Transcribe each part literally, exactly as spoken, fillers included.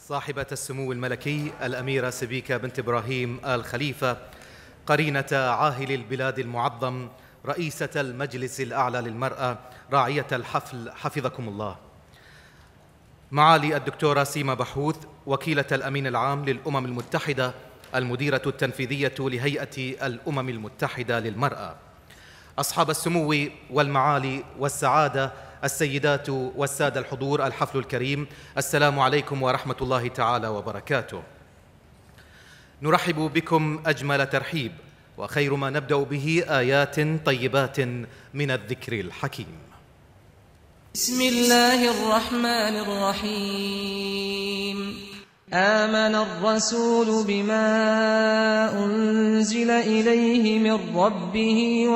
صاحبة السمو الملكي الأميرة سبيكة بنت إبراهيم آل خليفة، قرينة عاهل البلاد المعظم، رئيسة المجلس الأعلى للمرأة، راعية الحفل حفظكم الله. معالي الدكتورة سيما بحوث، وكيلة الأمين العام للأمم المتحدة، المديرة التنفيذية لهيئة الأمم المتحدة للمرأة، أصحاب السمو والمعالي والسعادة، السيدات والسادة الحضور، الحفل الكريم، السلام عليكم ورحمة الله تعالى وبركاته. نرحب بكم أجمل ترحيب، وخير ما نبدأ به آيات طيبات من الذكر الحكيم. بسم الله الرحمن الرحيم. آمن الرسول بما أنزل إليه من ربه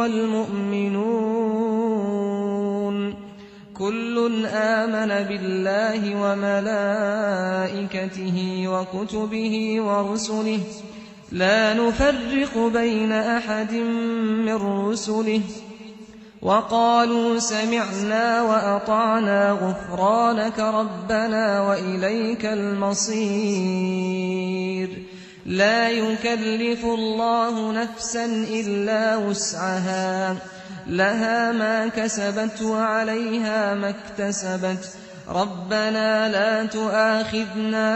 والمؤمنون كل آمن بالله وملائكته وكتبه ورسله لا نفرق بين أحد من رسله وقالوا سمعنا وأطعنا غفرانك ربنا وإليك المصير. لا يكلف الله نفسا إلا وسعها، لها ما كسبت وعليها ما اكتسبت. ربنا لا تؤاخذنا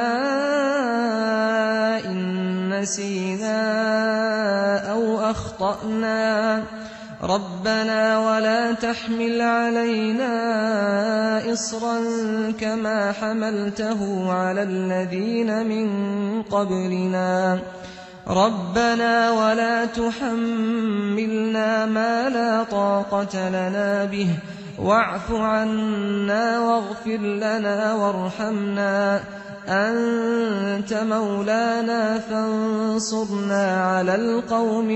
إن نسينا أو أخطأنا، ربنا ولا تحمل علينا إصرا كما حملته على الذين من قبلنا، ربنا ولا تحملنا ما لا طاقة لنا به واعف عنا واغفر لنا وارحمنا أنت مولانا فانصرنا على القوم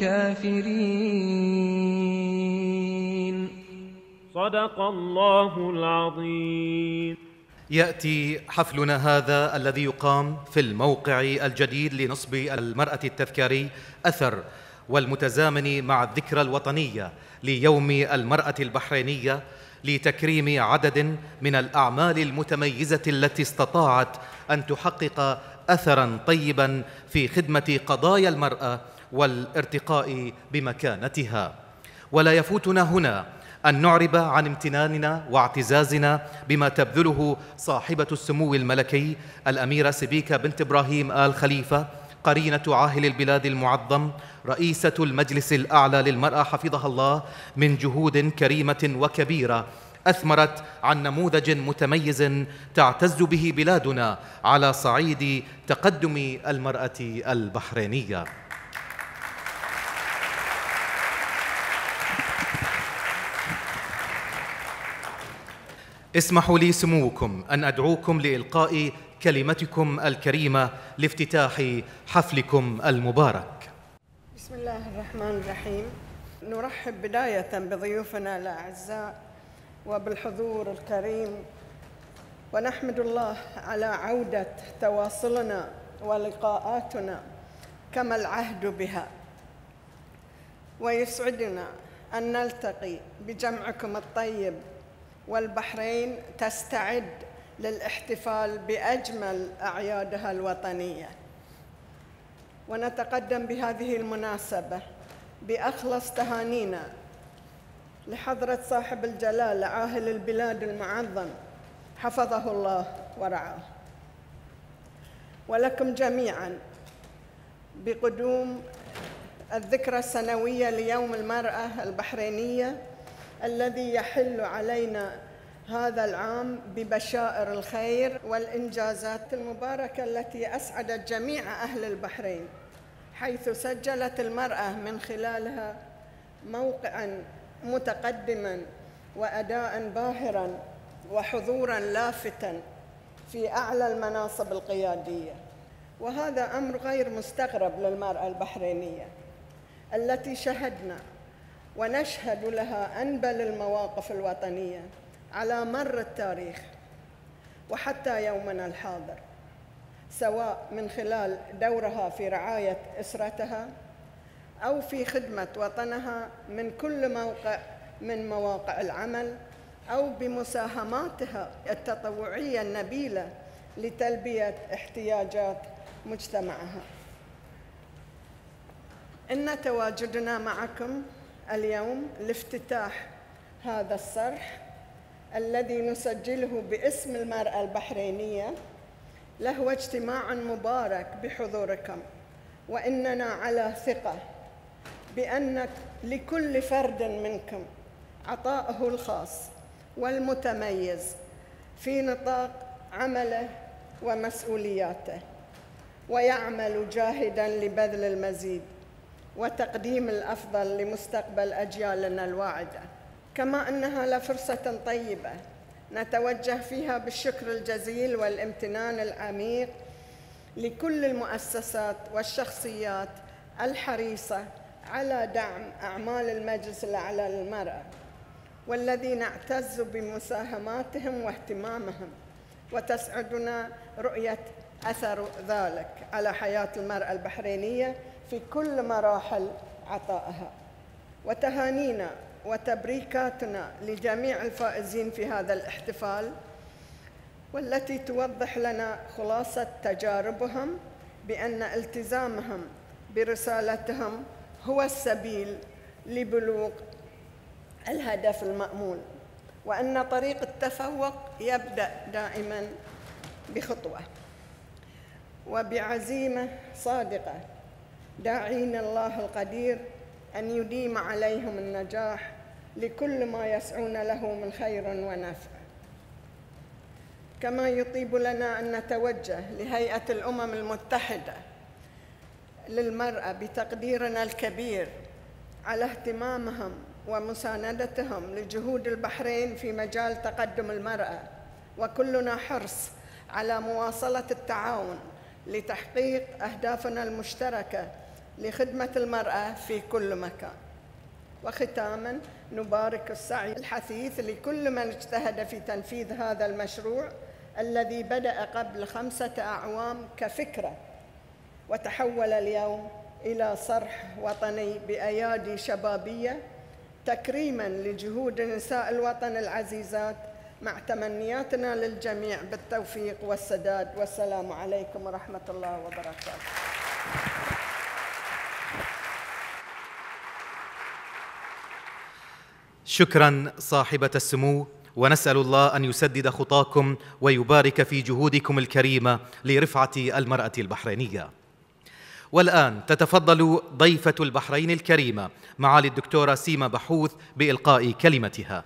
الكافرين. صدق الله العظيم. يأتي حفلنا هذا الذي يقام في الموقع الجديد لنصب المرأة التذكاري أثر، والمتزامن مع الذكرى الوطنية ليوم المرأة البحرينية، لتكريم عدد من الأعمال المتميزة التي استطاعت أن تحقق أثراً طيباً في خدمة قضايا المرأة والارتقاء بمكانتها. ولا يفوتنا هنا أن نعرب عن امتناننا واعتزازنا بما تبذله صاحبة السمو الملكي الأميرة سبيكة بنت إبراهيم آل خليفة، قرينة عاهل البلاد المعظم، رئيسة المجلس الأعلى للمرأة حفظها الله، من جهود كريمة وكبيرة أثمرت عن نموذج متميز تعتز به بلادنا على صعيد تقدم المرأة البحرينية. اسمحوا لي سموكم أن أدعوكم لإلقاء كلمتكم الكريمة لافتتاح حفلكم المبارك. بسم الله الرحمن الرحيم. نرحب بداية بضيوفنا الأعزاء وبالحضور الكريم، ونحمد الله على عودة تواصلنا ولقاءاتنا كما العهد بها، ويسعدنا أن نلتقي بجمعكم الطيب، والبحرين تستعد للاحتفال بأجمل أعيادها الوطنية. ونتقدم بهذه المناسبة بأخلص تهانينا لحضرة صاحب الجلالة عاهل البلاد المعظم حفظه الله ورعاه، ولكم جميعاً بقدوم الذكرى السنوية ليوم المرأة البحرينية الذي يحل علينا هذا العام ببشائر الخير والإنجازات المباركة التي أسعدت جميع أهل البحرين، حيث سجلت المرأة من خلالها موقعاً متقدماً وأداءً باهراً وحضوراً لافتاً في أعلى المناصب القيادية. وهذا أمر غير مستغرب للمرأة البحرينية التي شهدنا ونشهد لها أنبل المواقف الوطنية على مر التاريخ وحتى يومنا الحاضر، سواء من خلال دورها في رعاية أسرتها أو في خدمة وطنها من كل موقع من مواقع العمل، أو بمساهماتها التطوعية النبيلة لتلبية احتياجات مجتمعها. إن تواجدنا معكم اليوم لافتتاح هذا الصرح الذي نسجله باسم المرأة البحرينية لهو اجتماع مبارك بحضوركم، وإننا على ثقة بأن لكل فرد منكم عطاءه الخاص والمتميز في نطاق عمله ومسؤولياته، ويعمل جاهداً لبذل المزيد وتقديم الأفضل لمستقبل أجيالنا الواعدة. كما أنها لفرصة طيبة نتوجه فيها بالشكر الجزيل والامتنان العميق لكل المؤسسات والشخصيات الحريصة على دعم أعمال المجلس الأعلى للمرأة، والذين نعتز بمساهماتهم واهتمامهم، وتسعدنا رؤية أثر ذلك على حياة المرأة البحرينية في كل مراحل عطائها. وتهانينا وتبريكاتنا لجميع الفائزين في هذا الاحتفال، والتي توضح لنا خلاصة تجاربهم بأن التزامهم برسالتهم هو السبيل لبلوغ الهدف المأمول، وأن طريق التفوق يبدأ دائماً بخطوة وبعزيمة صادقة، داعين الله القدير أن يديم عليهم النجاح لكل ما يسعون له من خير ونفع. كما يطيب لنا أن نتوجه لهيئة الأمم المتحدة للمرأة بتقديرنا الكبير على اهتمامهم ومساندتهم لجهود البحرين في مجال تقدم المرأة، وكلنا حرص على مواصلة التعاون لتحقيق أهدافنا المشتركة لخدمة المرأة في كل مكان. وختاماً نبارك السعي الحثيث لكل من اجتهد في تنفيذ هذا المشروع الذي بدأ قبل خمسة أعوام كفكرة، وتحول اليوم إلى صرح وطني بأيادي شبابية، تكريماً لجهود نساء الوطن العزيزات، مع تمنياتنا للجميع بالتوفيق والسداد. والسلام عليكم ورحمة الله وبركاته. شكراً صاحبة السمو، ونسأل الله أن يسدد خطاكم ويبارك في جهودكم الكريمة لرفعة المرأة البحرينية. والآن تتفضل ضيفة البحرين الكريمة معالي الدكتورة سيما بحوث بإلقاء كلمتها.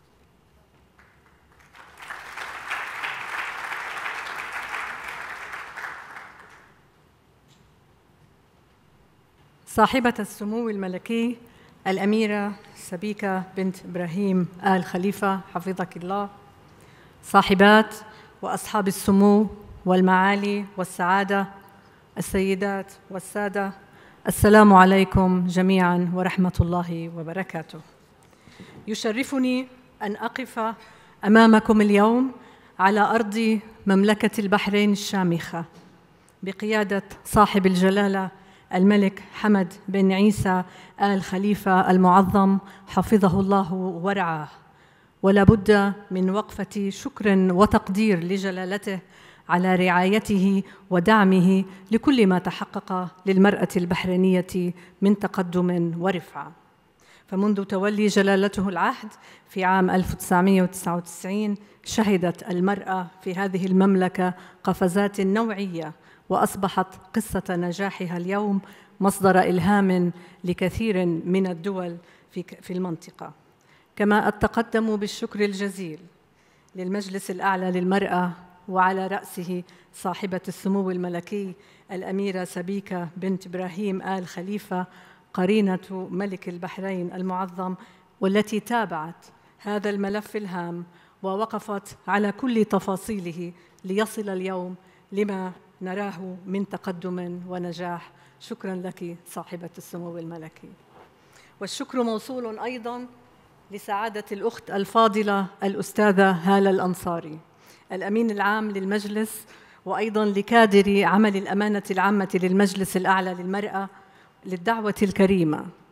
صاحبة السمو الملكي الأميرة سبيكة بنت إبراهيم آل خليفة حفظك الله، صاحبات وأصحاب السمو والمعالي والسعادة، السيدات والسادة، السلام عليكم جميعاً ورحمة الله وبركاته. يشرفني أن أقف أمامكم اليوم على أرض مملكة البحرين الشامخة بقيادة صاحب الجلالة الملك حمد بن عيسى آل خليفة المعظم حفظه الله ورعاه. ولا بد من وقفة شكر وتقدير لجلالته على رعايته ودعمه لكل ما تحقق للمرأة البحرينية من تقدم ورفعة. فمنذ تولي جلالته العهد في عام ألف وتسعمائة وتسعة وتسعين شهدت المرأة في هذه المملكة قفزات نوعية، وأصبحت قصة نجاحها اليوم مصدر إلهام لكثير من الدول في المنطقة. كما أتقدم بالشكر الجزيل للمجلس الأعلى للمرأة، وعلى رأسه صاحبة السمو الملكي الأميرة سبيكة بنت إبراهيم آل خليفة قرينة ملك البحرين المعظم، والتي تابعت هذا الملف الهام ووقفت على كل تفاصيله ليصل اليوم لما نراه من تقدم ونجاح. شكراً لك صاحبة السمو الملكي. والشكر موصول أيضاً لسعادة الأخت الفاضلة الأستاذة هالة الأنصاري الأمين العام للمجلس، وأيضاً لكادر عمل الأمانة العامة للمجلس الأعلى للمرأة، للدعوة الكريمة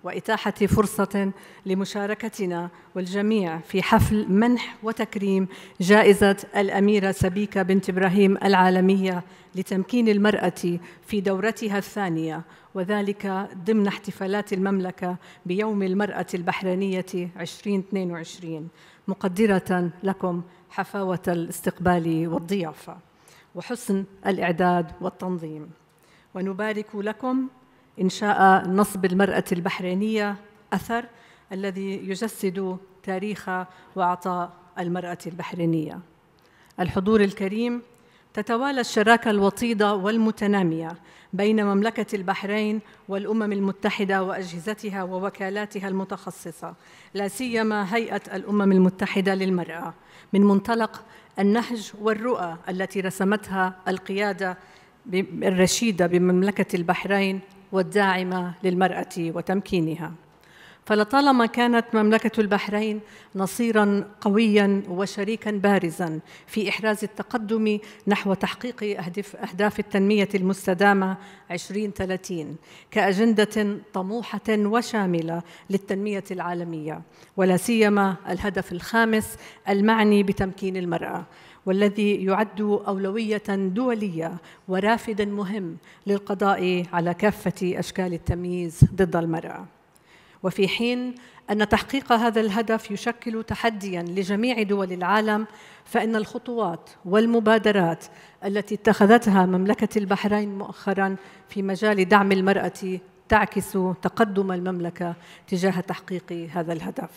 وإتاحة فرصة لمشاركتنا والجميع في حفل منح وتكريم جائزة الأميرة سبيكة بنت إبراهيم العالمية لتمكين المرأة في دورتها الثانية، وذلك ضمن احتفالات المملكة بيوم المرأة البحرينية عشرين اثنين وعشرين، مقدرة لكم حفاوة الاستقبال والضيافة وحسن الإعداد والتنظيم. ونبارك لكم إنشاء نصب المرأة البحرينية أثر الذي يجسد تاريخ وعطاء المرأة البحرينية. الحضور الكريم، تتوالى الشراكة الوطيدة والمتنامية بين مملكة البحرين والأمم المتحدة وأجهزتها ووكالاتها المتخصصة، لا سيما هيئة الأمم المتحدة للمرأة، من منطلق النهج والرؤى التي رسمتها القيادة الرشيدة بمملكة البحرين والداعمة للمرأة وتمكينها. فلطالما كانت مملكة البحرين نصيراً قوياً وشريكاً بارزاً في إحراز التقدم نحو تحقيق أهداف التنمية المستدامة عشرين ثلاثين كأجندة طموحة وشاملة للتنمية العالمية، ولا سيما الهدف الخامس المعني بتمكين المرأة، والذي يعد أولوية دولية ورافد مهم للقضاء على كافة أشكال التمييز ضد المرأة. وفي حين أن تحقيق هذا الهدف يشكل تحدياً لجميع دول العالم، فإن الخطوات والمبادرات التي اتخذتها مملكة البحرين مؤخراً في مجال دعم المرأة تعكس تقدم المملكة تجاه تحقيق هذا الهدف.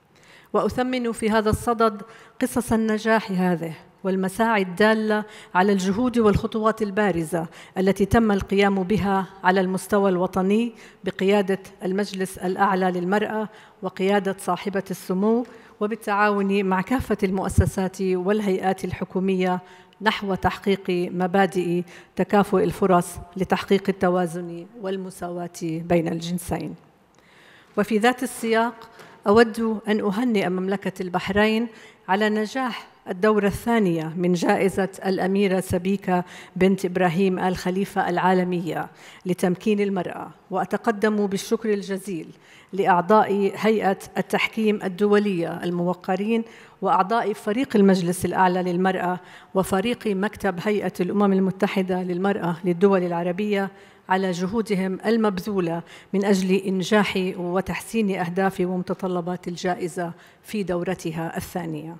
وأثمن في هذا الصدد قصص النجاح هذه والمساعي الدالة على الجهود والخطوات البارزة التي تم القيام بها على المستوى الوطني بقيادة المجلس الأعلى للمرأة وقيادة صاحبة السمو، وبالتعاون مع كافة المؤسسات والهيئات الحكومية نحو تحقيق مبادئ تكافؤ الفرص لتحقيق التوازن والمساواة بين الجنسين. وفي ذات السياق أود أن أهنئ مملكة البحرين على نجاح الدورة الثانية من جائزة الأميرة سبيكة بنت إبراهيم آل خليفة العالمية لتمكين المرأة، وأتقدم بالشكر الجزيل لأعضاء هيئة التحكيم الدولية الموقرين وأعضاء فريق المجلس الأعلى للمرأة وفريق مكتب هيئة الأمم المتحدة للمرأة للدول العربية على جهودهم المبذولة من أجل إنجاح وتحسين أهداف ومتطلبات الجائزة في دورتها الثانية.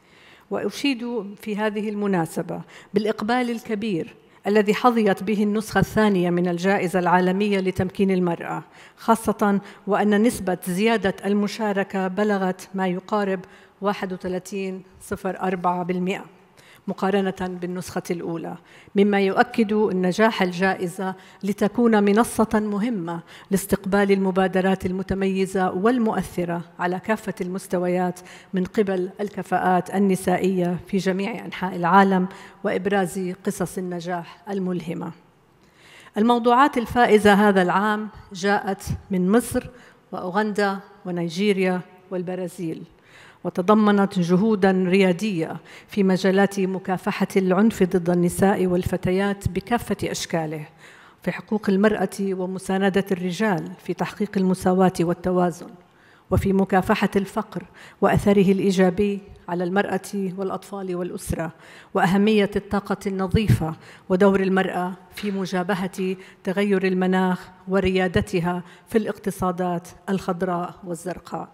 وأشيد في هذه المناسبة بالإقبال الكبير الذي حظيت به النسخة الثانية من الجائزة العالمية لتمكين المرأة، خاصة وأن نسبة زيادة المشاركة بلغت ما يقارب واحد وثلاثين فاصلة أربعة بالمئة مقارنة بالنسخة الأولى، مما يؤكد نجاح الجائزة لتكون منصة مهمة لاستقبال المبادرات المتميزة والمؤثرة على كافة المستويات من قبل الكفاءات النسائية في جميع أنحاء العالم وإبراز قصص النجاح الملهمة. الموضوعات الفائزة هذا العام جاءت من مصر وأوغندا ونيجيريا والبرازيل، وتضمنت جهوداً ريادية في مجالات مكافحة العنف ضد النساء والفتيات بكافة أشكاله، في حقوق المرأة ومساندة الرجال في تحقيق المساواة والتوازن، وفي مكافحة الفقر وأثره الإيجابي على المرأة والأطفال والأسرة، وأهمية الطاقة النظيفة ودور المرأة في مجابهة تغير المناخ وريادتها في الاقتصادات الخضراء والزرقاء.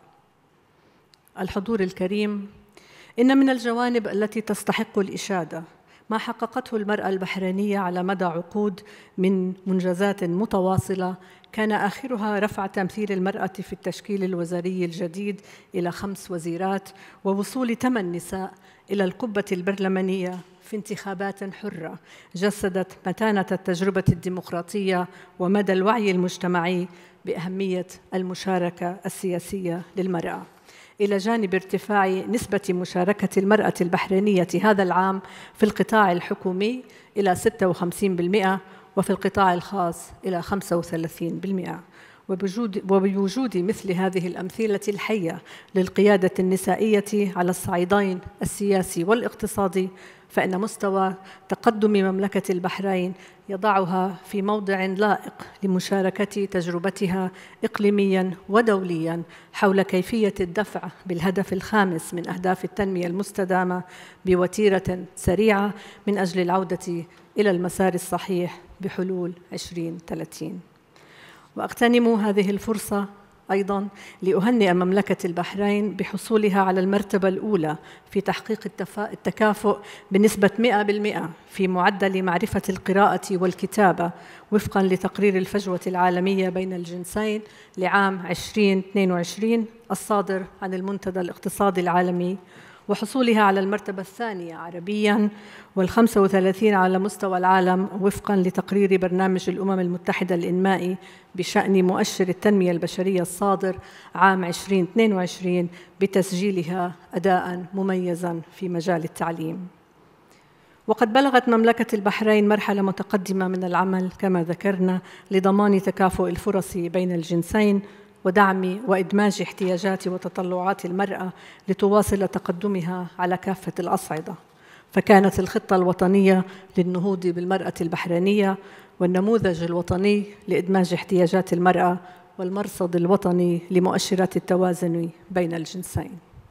الحضور الكريم، إن من الجوانب التي تستحق الإشادة ما حققته المرأة البحرينية على مدى عقود من منجزات متواصلة، كان آخرها رفع تمثيل المرأة في التشكيل الوزاري الجديد إلى خمس وزيرات، ووصول ثمان نساء إلى القبة البرلمانية في انتخابات حرة جسدت متانة التجربة الديمقراطية ومدى الوعي المجتمعي بأهمية المشاركة السياسية للمرأة، إلى جانب ارتفاع نسبة مشاركة المرأة البحرينية هذا العام في القطاع الحكومي إلى ستة وخمسين بالمئة وفي القطاع الخاص إلى خمسة وثلاثين بالمئة. وبوجود, وبوجود مثل هذه الأمثلة الحية للقيادة النسائية على الصعيدين السياسي والاقتصادي، فإن مستوى تقدم مملكة البحرين يضعها في موضع لائق لمشاركة تجربتها إقليمياً ودولياً حول كيفية الدفع بالهدف الخامس من أهداف التنمية المستدامة بوتيرة سريعة من أجل العودة إلى المسار الصحيح بحلول عشرين ثلاثين. وأغتنم هذه الفرصة أيضاً لأهنئ مملكة البحرين بحصولها على المرتبة الأولى في تحقيق التكافؤ بنسبة مئة بالمئة في معدل معرفة القراءة والكتابة وفقاً لتقرير الفجوة العالمية بين الجنسين لعام عشرين اثنين وعشرين الصادر عن المنتدى الاقتصادي العالمي، وحصولها على المرتبة الثانية عربياً والخمسة وثلاثين على مستوى العالم وفقاً لتقرير برنامج الأمم المتحدة الإنمائي بشأن مؤشر التنمية البشرية الصادر عام عشرين اثنين وعشرين بتسجيلها أداءً مميزاً في مجال التعليم. وقد بلغت مملكة البحرين مرحلة متقدمة من العمل كما ذكرنا لضمان تكافؤ الفرص بين الجنسين ودعم وإدماج احتياجات وتطلعات المرأة لتواصل تقدمها على كافة الأصعدة، فكانت الخطة الوطنية للنهوض بالمرأة البحرينية والنموذج الوطني لإدماج احتياجات المرأة والمرصد الوطني لمؤشرات التوازن بين الجنسين.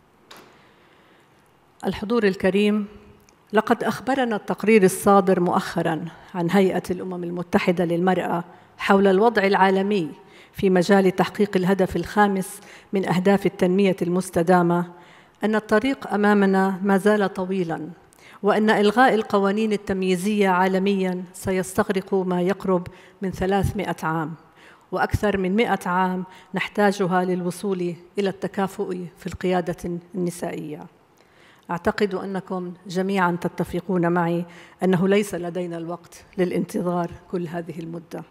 الحضور الكريم، لقد أخبرنا التقرير الصادر مؤخراً عن هيئة الأمم المتحدة للمرأة حول الوضع العالمي في مجال تحقيق الهدف الخامس من أهداف التنمية المستدامة أن الطريق أمامنا ما زال طويلاً، وأن إلغاء القوانين التمييزية عالمياً سيستغرق ما يقرب من ثلاثمائة عام، وأكثر من مئة عام نحتاجها للوصول إلى التكافؤ في القيادة النسائية. أعتقد أنكم جميعاً تتفقون معي أنه ليس لدينا الوقت للانتظار كل هذه المدة،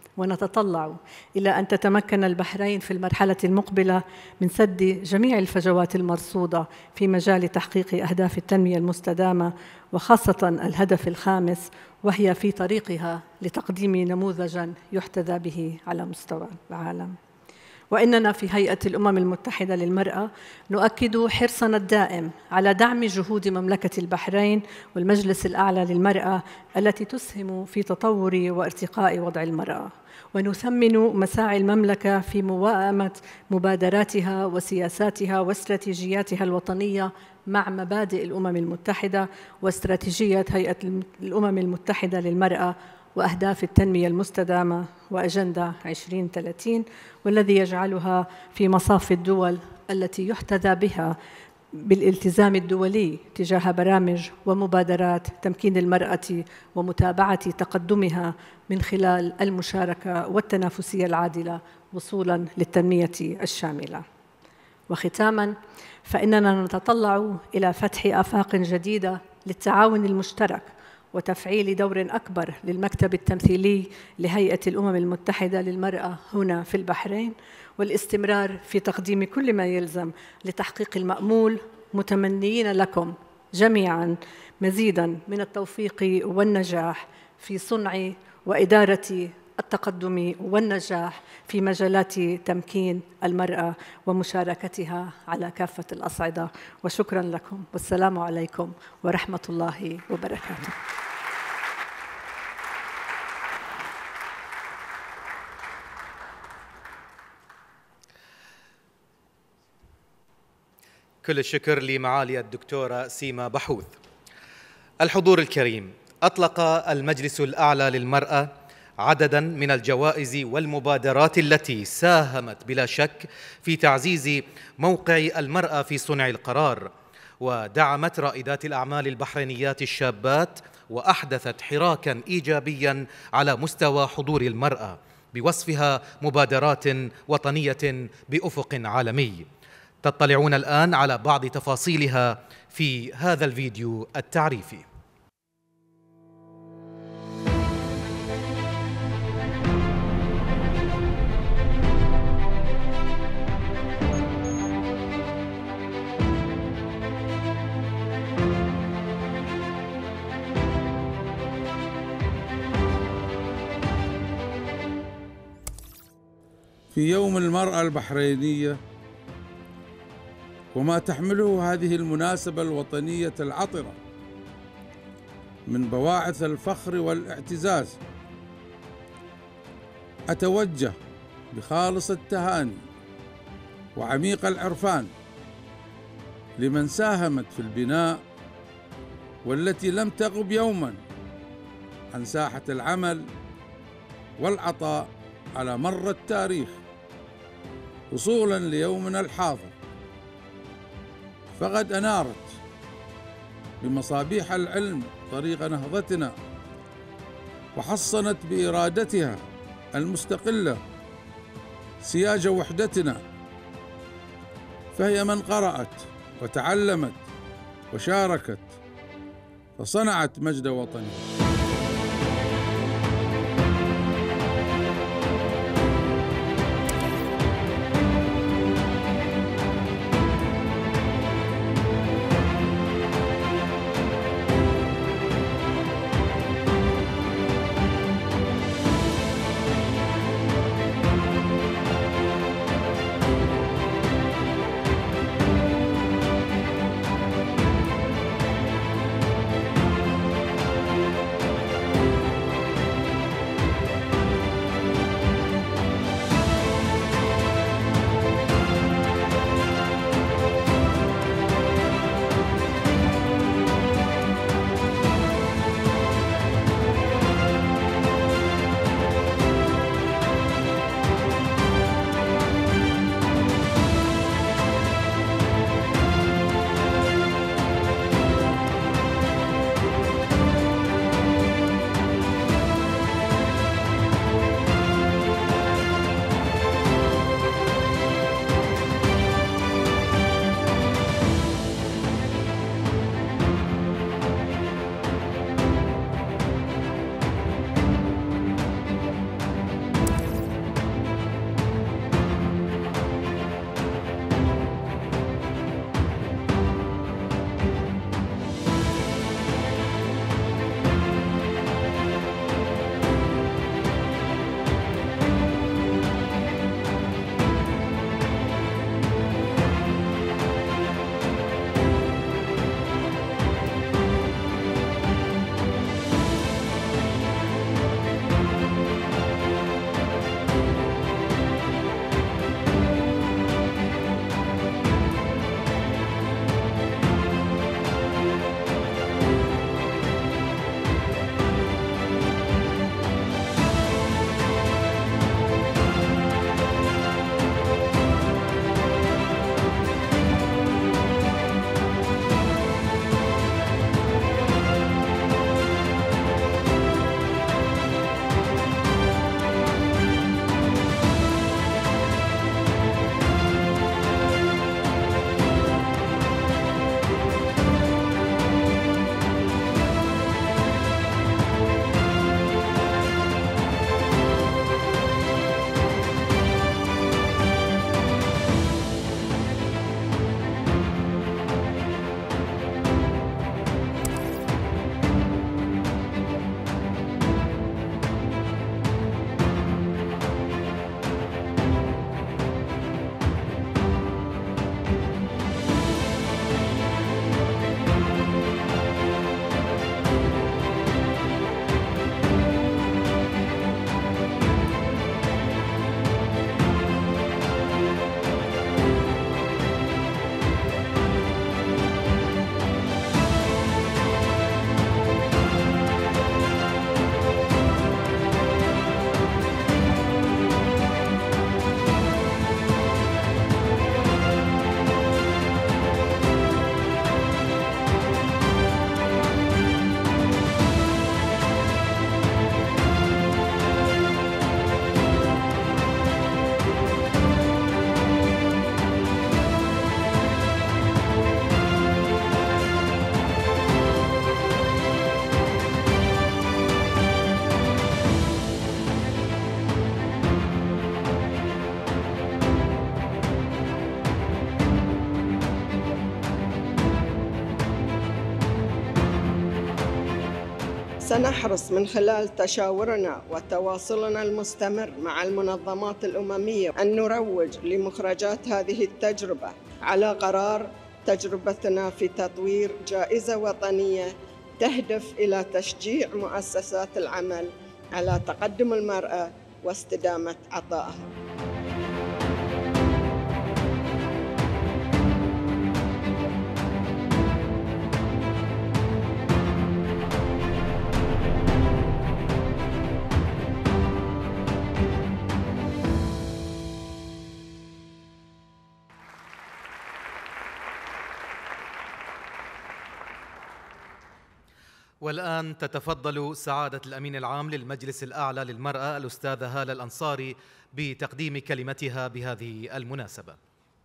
ونتطلع إلى أن تتمكن البحرين في المرحلة المقبلة من سد جميع الفجوات المرصودة في مجال تحقيق أهداف التنمية المستدامة، وخاصة الهدف الخامس، وهي في طريقها لتقديم نموذجاً يحتذى به على مستوى العالم. وإننا في هيئة الأمم المتحدة للمرأة نؤكد حرصنا الدائم على دعم جهود مملكة البحرين والمجلس الأعلى للمرأة التي تسهم في تطور وارتقاء وضع المرأة، ونثمن مساعي المملكة في موائمة مبادراتها وسياساتها واستراتيجياتها الوطنية مع مبادئ الأمم المتحدة واستراتيجية هيئة الأمم المتحدة للمرأة وأهداف التنمية المستدامة وأجندة عشرين ثلاثين، والذي يجعلها في مصاف الدول التي يحتذى بها بالالتزام الدولي تجاه برامج ومبادرات تمكين المرأة ومتابعة تقدمها من خلال المشاركة والتنافسية العادلة وصولاً للتنمية الشاملة. وختاماً، فإننا نتطلع إلى فتح آفاق جديدة للتعاون المشترك وتفعيل دور أكبر للمكتب التمثيلي لهيئة الأمم المتحدة للمرأة هنا في البحرين، والاستمرار في تقديم كل ما يلزم لتحقيق المأمول، متمنيين لكم جميعاً مزيداً من التوفيق والنجاح في صنع وإدارة التقدم والنجاح في مجالات تمكين المرأة ومشاركتها على كافة الأصعدة. وشكراً لكم، والسلام عليكم ورحمة الله وبركاته. كل الشكر لمعالي الدكتورة سيما بحوث. الحضور الكريم، أطلق المجلس الأعلى للمرأة عدداً من الجوائز والمبادرات التي ساهمت بلا شك في تعزيز موقع المرأة في صنع القرار، ودعمت رائدات الأعمال البحرينيات الشابات، وأحدثت حراكاً إيجابياً على مستوى حضور المرأة بوصفها مبادرات وطنية بأفق عالمي. تطلعون الآن على بعض تفاصيلها في هذا الفيديو التعريفي. في يوم المرأة البحرينية وما تحمله هذه المناسبة الوطنية العطرة من بواعث الفخر والاعتزاز. أتوجه بخالص التهاني وعميق العرفان لمن ساهمت في البناء والتي لم تغب يوما عن ساحة العمل والعطاء على مر التاريخ وصولا ليومنا الحاضر، فقد أنارت بمصابيح العلم طريق نهضتنا، وحصنت بإرادتها المستقلة سياج وحدتنا، فهي من قرأت وتعلمت وشاركت فصنعت مجد وطنها. سنحرص من خلال تشاورنا وتواصلنا المستمر مع المنظمات الأممية أن نروج لمخرجات هذه التجربة على قرار تجربتنا في تطوير جائزة وطنية تهدف إلى تشجيع مؤسسات العمل على تقدم المرأة واستدامة عطائها. والآن تتفضل سعادة الأمين العام للمجلس الأعلى للمرأة الأستاذة هالة الأنصاري بتقديم كلمتها بهذه المناسبة.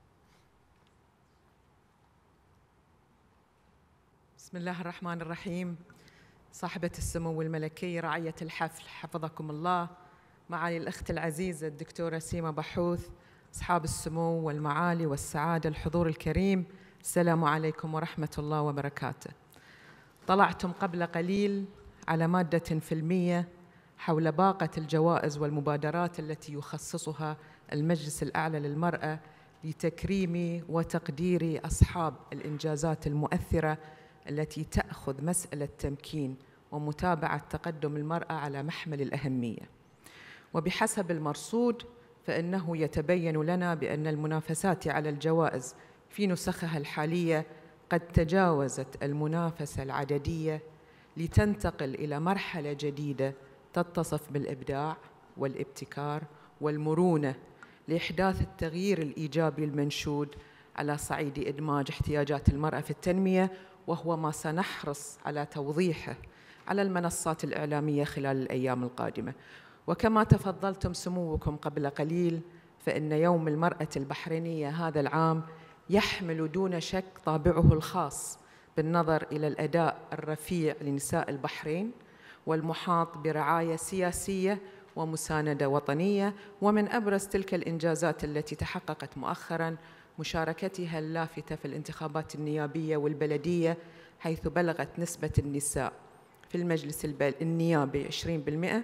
بسم الله الرحمن الرحيم. صاحبة السمو الملكي رعية الحفل حفظكم الله، معالي الأخت العزيزة الدكتورة سيما بحوث، أصحاب السمو والمعالي والسعادة، الحضور الكريم، السلام عليكم ورحمة الله وبركاته. طلعتم قبل قليل على مادة فيلمية حول باقة الجوائز والمبادرات التي يخصصها المجلس الأعلى للمرأة لتكريم وتقدير أصحاب الإنجازات المؤثرة التي تأخذ مسألة تمكين ومتابعة تقدم المرأة على محمل الأهمية. وبحسب المرصود فإنه يتبين لنا بأن المنافسات على الجوائز في نسخها الحالية قد تجاوزت المنافسة العددية لتنتقل إلى مرحلة جديدة تتصف بالإبداع والابتكار والمرونة لإحداث التغيير الإيجابي المنشود على صعيد إدماج احتياجات المرأة في التنمية، وهو ما سنحرص على توضيحه على المنصات الإعلامية خلال الأيام القادمة. وكما تفضلتم سموكم قبل قليل فإن يوم المرأة البحرينية هذا العام يحمل دون شك طابعه الخاص بالنظر إلى الأداء الرفيع لنساء البحرين والمحاط برعاية سياسية ومساندة وطنية. ومن أبرز تلك الإنجازات التي تحققت مؤخراً مشاركتها اللافتة في الانتخابات النيابية والبلدية، حيث بلغت نسبة النساء في المجلس النيابي عشرين بالمئة،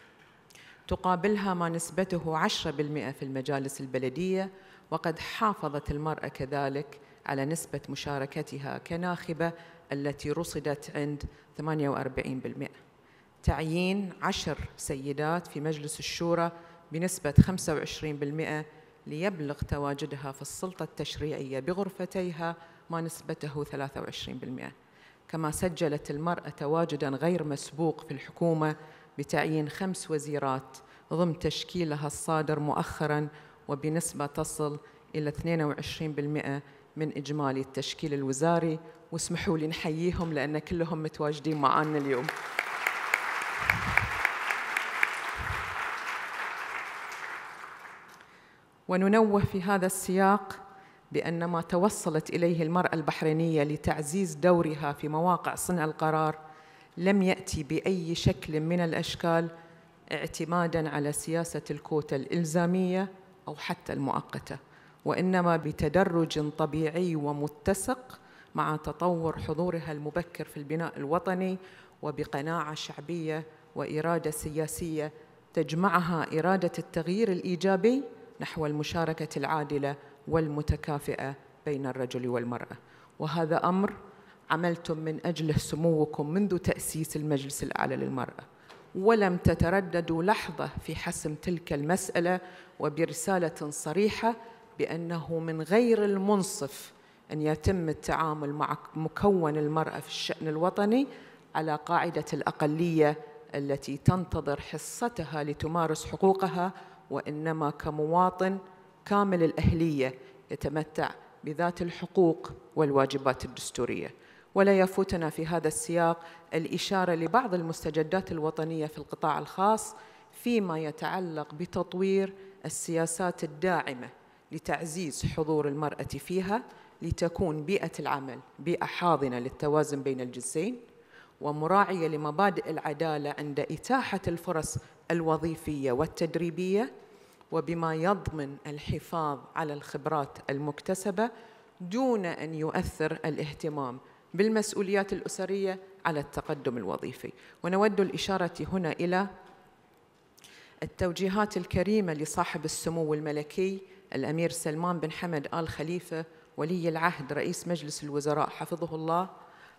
تقابلها ما نسبته عشرة بالمئة في المجالس البلدية. وقد حافظت المرأة كذلك على نسبة مشاركتها كناخبة التي رصدت عند ثمانية وأربعين بالمئة. تعيين عشر سيدات في مجلس الشورى بنسبة خمسة وعشرين بالمئة ليبلغ تواجدها في السلطة التشريعية بغرفتيها ما نسبته ثلاثة وعشرين بالمئة. كما سجلت المرأة تواجداً غير مسبوق في الحكومة بتعيين خمس وزيرات ضمن تشكيلها الصادر مؤخراً وبنسبة تصل إلى اثنين وعشرين بالمئة من إجمالي التشكيل الوزاري. واسمحوا لي نحييهم لأن كلهم متواجدين معنا اليوم. وننوه في هذا السياق بأن ما توصلت إليه المرأة البحرينية لتعزيز دورها في مواقع صنع القرار لم يأتي بأي شكل من الأشكال اعتماداً على سياسة الكوتا الإلزامية أو حتى المؤقتة، وإنما بتدرج طبيعي ومتسق مع تطور حضورها المبكر في البناء الوطني، وبقناعة شعبية وإرادة سياسية تجمعها إرادة التغيير الإيجابي نحو المشاركة العادلة والمتكافئة بين الرجل والمرأة. وهذا أمر عملتم من أجله سموكم منذ تأسيس المجلس الأعلى للمرأة، ولم تترددوا لحظة في حسم تلك المسألة، وبرسالة صريحة بأنه من غير المنصف أن يتم التعامل مع مكون المرأة في الشأن الوطني على قاعدة الأقلية التي تنتظر حصتها لتمارس حقوقها، وإنما كمواطن كامل الأهلية يتمتع بذات الحقوق والواجبات الدستورية. ولا يفوتنا في هذا السياق الإشارة لبعض المستجدات الوطنية في القطاع الخاص فيما يتعلق بتطوير السياسات الداعمة لتعزيز حضور المرأة فيها، لتكون بيئة العمل بيئة حاضنة للتوازن بين الجنسين ومراعية لمبادئ العدالة عند إتاحة الفرص الوظيفية والتدريبية، وبما يضمن الحفاظ على الخبرات المكتسبة دون أن يؤثر الاهتمام بالمسؤوليات الأسرية على التقدم الوظيفي. ونود الإشارة هنا إلى التوجيهات الكريمة لصاحب السمو الملكي الأمير سلمان بن حمد آل خليفة ولي العهد رئيس مجلس الوزراء حفظه الله،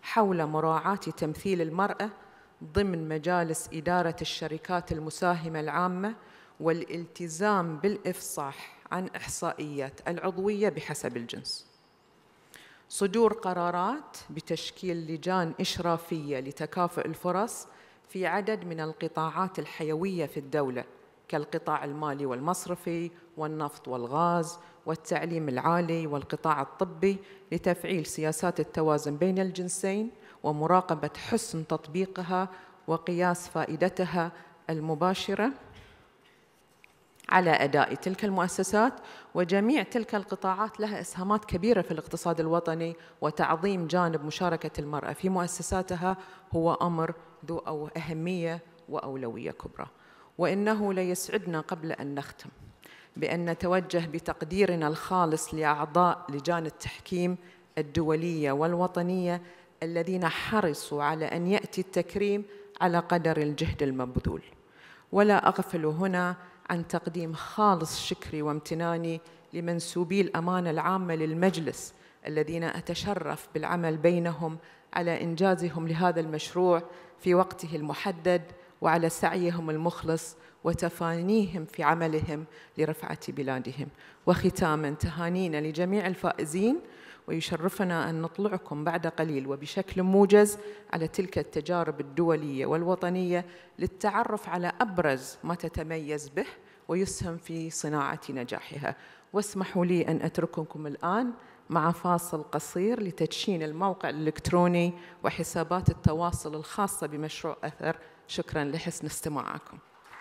حول مراعاة تمثيل المرأة ضمن مجالس إدارة الشركات المساهمة العامة والالتزام بالإفصاح عن إحصائيات العضوية بحسب الجنس. صدور قرارات بتشكيل لجان إشرافية لتكافؤ الفرص في عدد من القطاعات الحيوية في الدولة كالقطاع المالي والمصرفي والنفط والغاز والتعليم العالي والقطاع الطبي لتفعيل سياسات التوازن بين الجنسين ومراقبة حسن تطبيقها وقياس فائدتها المباشرة على أداء تلك المؤسسات. وجميع تلك القطاعات لها إسهامات كبيرة في الاقتصاد الوطني، وتعظيم جانب مشاركة المرأة في مؤسساتها هو أمر ذو أهمية وأولوية كبرى. وإنه ليسعدنا قبل أن نختم بأن نتوجه بتقديرنا الخالص لأعضاء لجان التحكيم الدولية والوطنية الذين حرصوا على أن يأتي التكريم على قدر الجهد المبذول. ولا أغفل هنا عن تقديم خالص شكري وامتناني لمنسوبي الأمانة العامة للمجلس الذين أتشرف بالعمل بينهم على إنجازهم لهذا المشروع في وقته المحدد، وعلى سعيهم المخلص وتفانيهم في عملهم لرفعة بلادهم. وختاماً تهانينا لجميع الفائزين، ويشرفنا أن نطلعكم بعد قليل وبشكل موجز على تلك التجارب الدولية والوطنية للتعرف على أبرز ما تتميز به ويسهم في صناعة نجاحها. واسمحوا لي أن أترككم الآن مع فاصل قصير لتدشين الموقع الإلكتروني وحسابات التواصل الخاصة بمشروع أثر. شكراً لحسن استماعكم.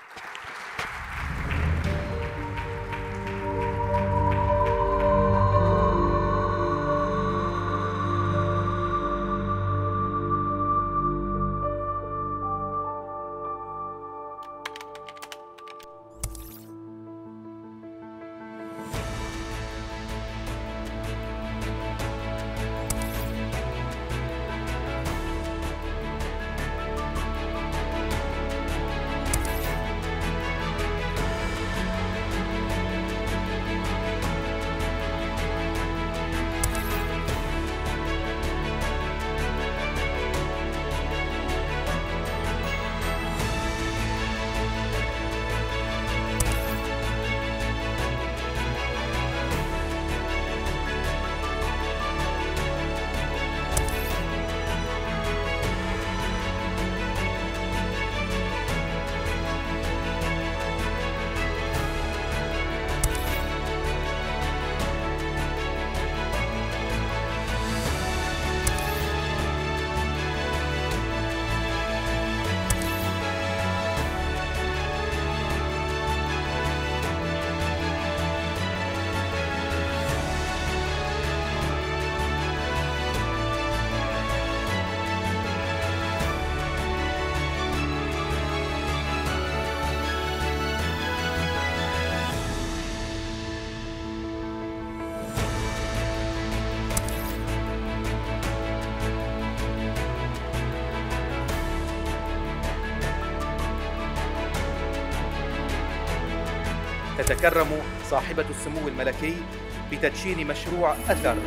تتكرم صاحبة السمو الملكي بتدشين مشروع أثر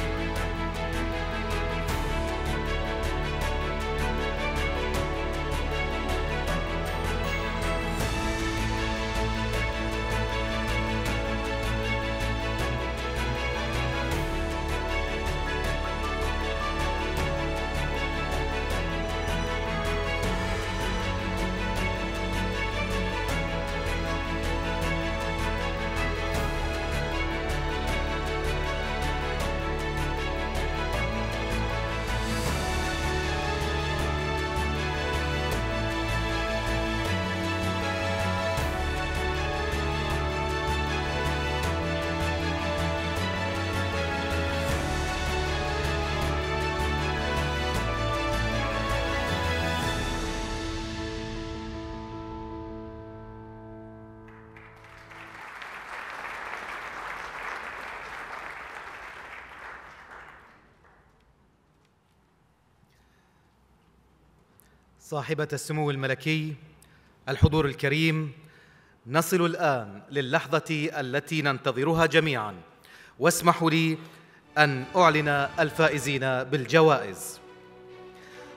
صاحبة السمو الملكي، الحضور الكريم، نصل الآن للحظة التي ننتظرها جميعاً، واسمحوا لي أن أعلن الفائزين بالجوائز.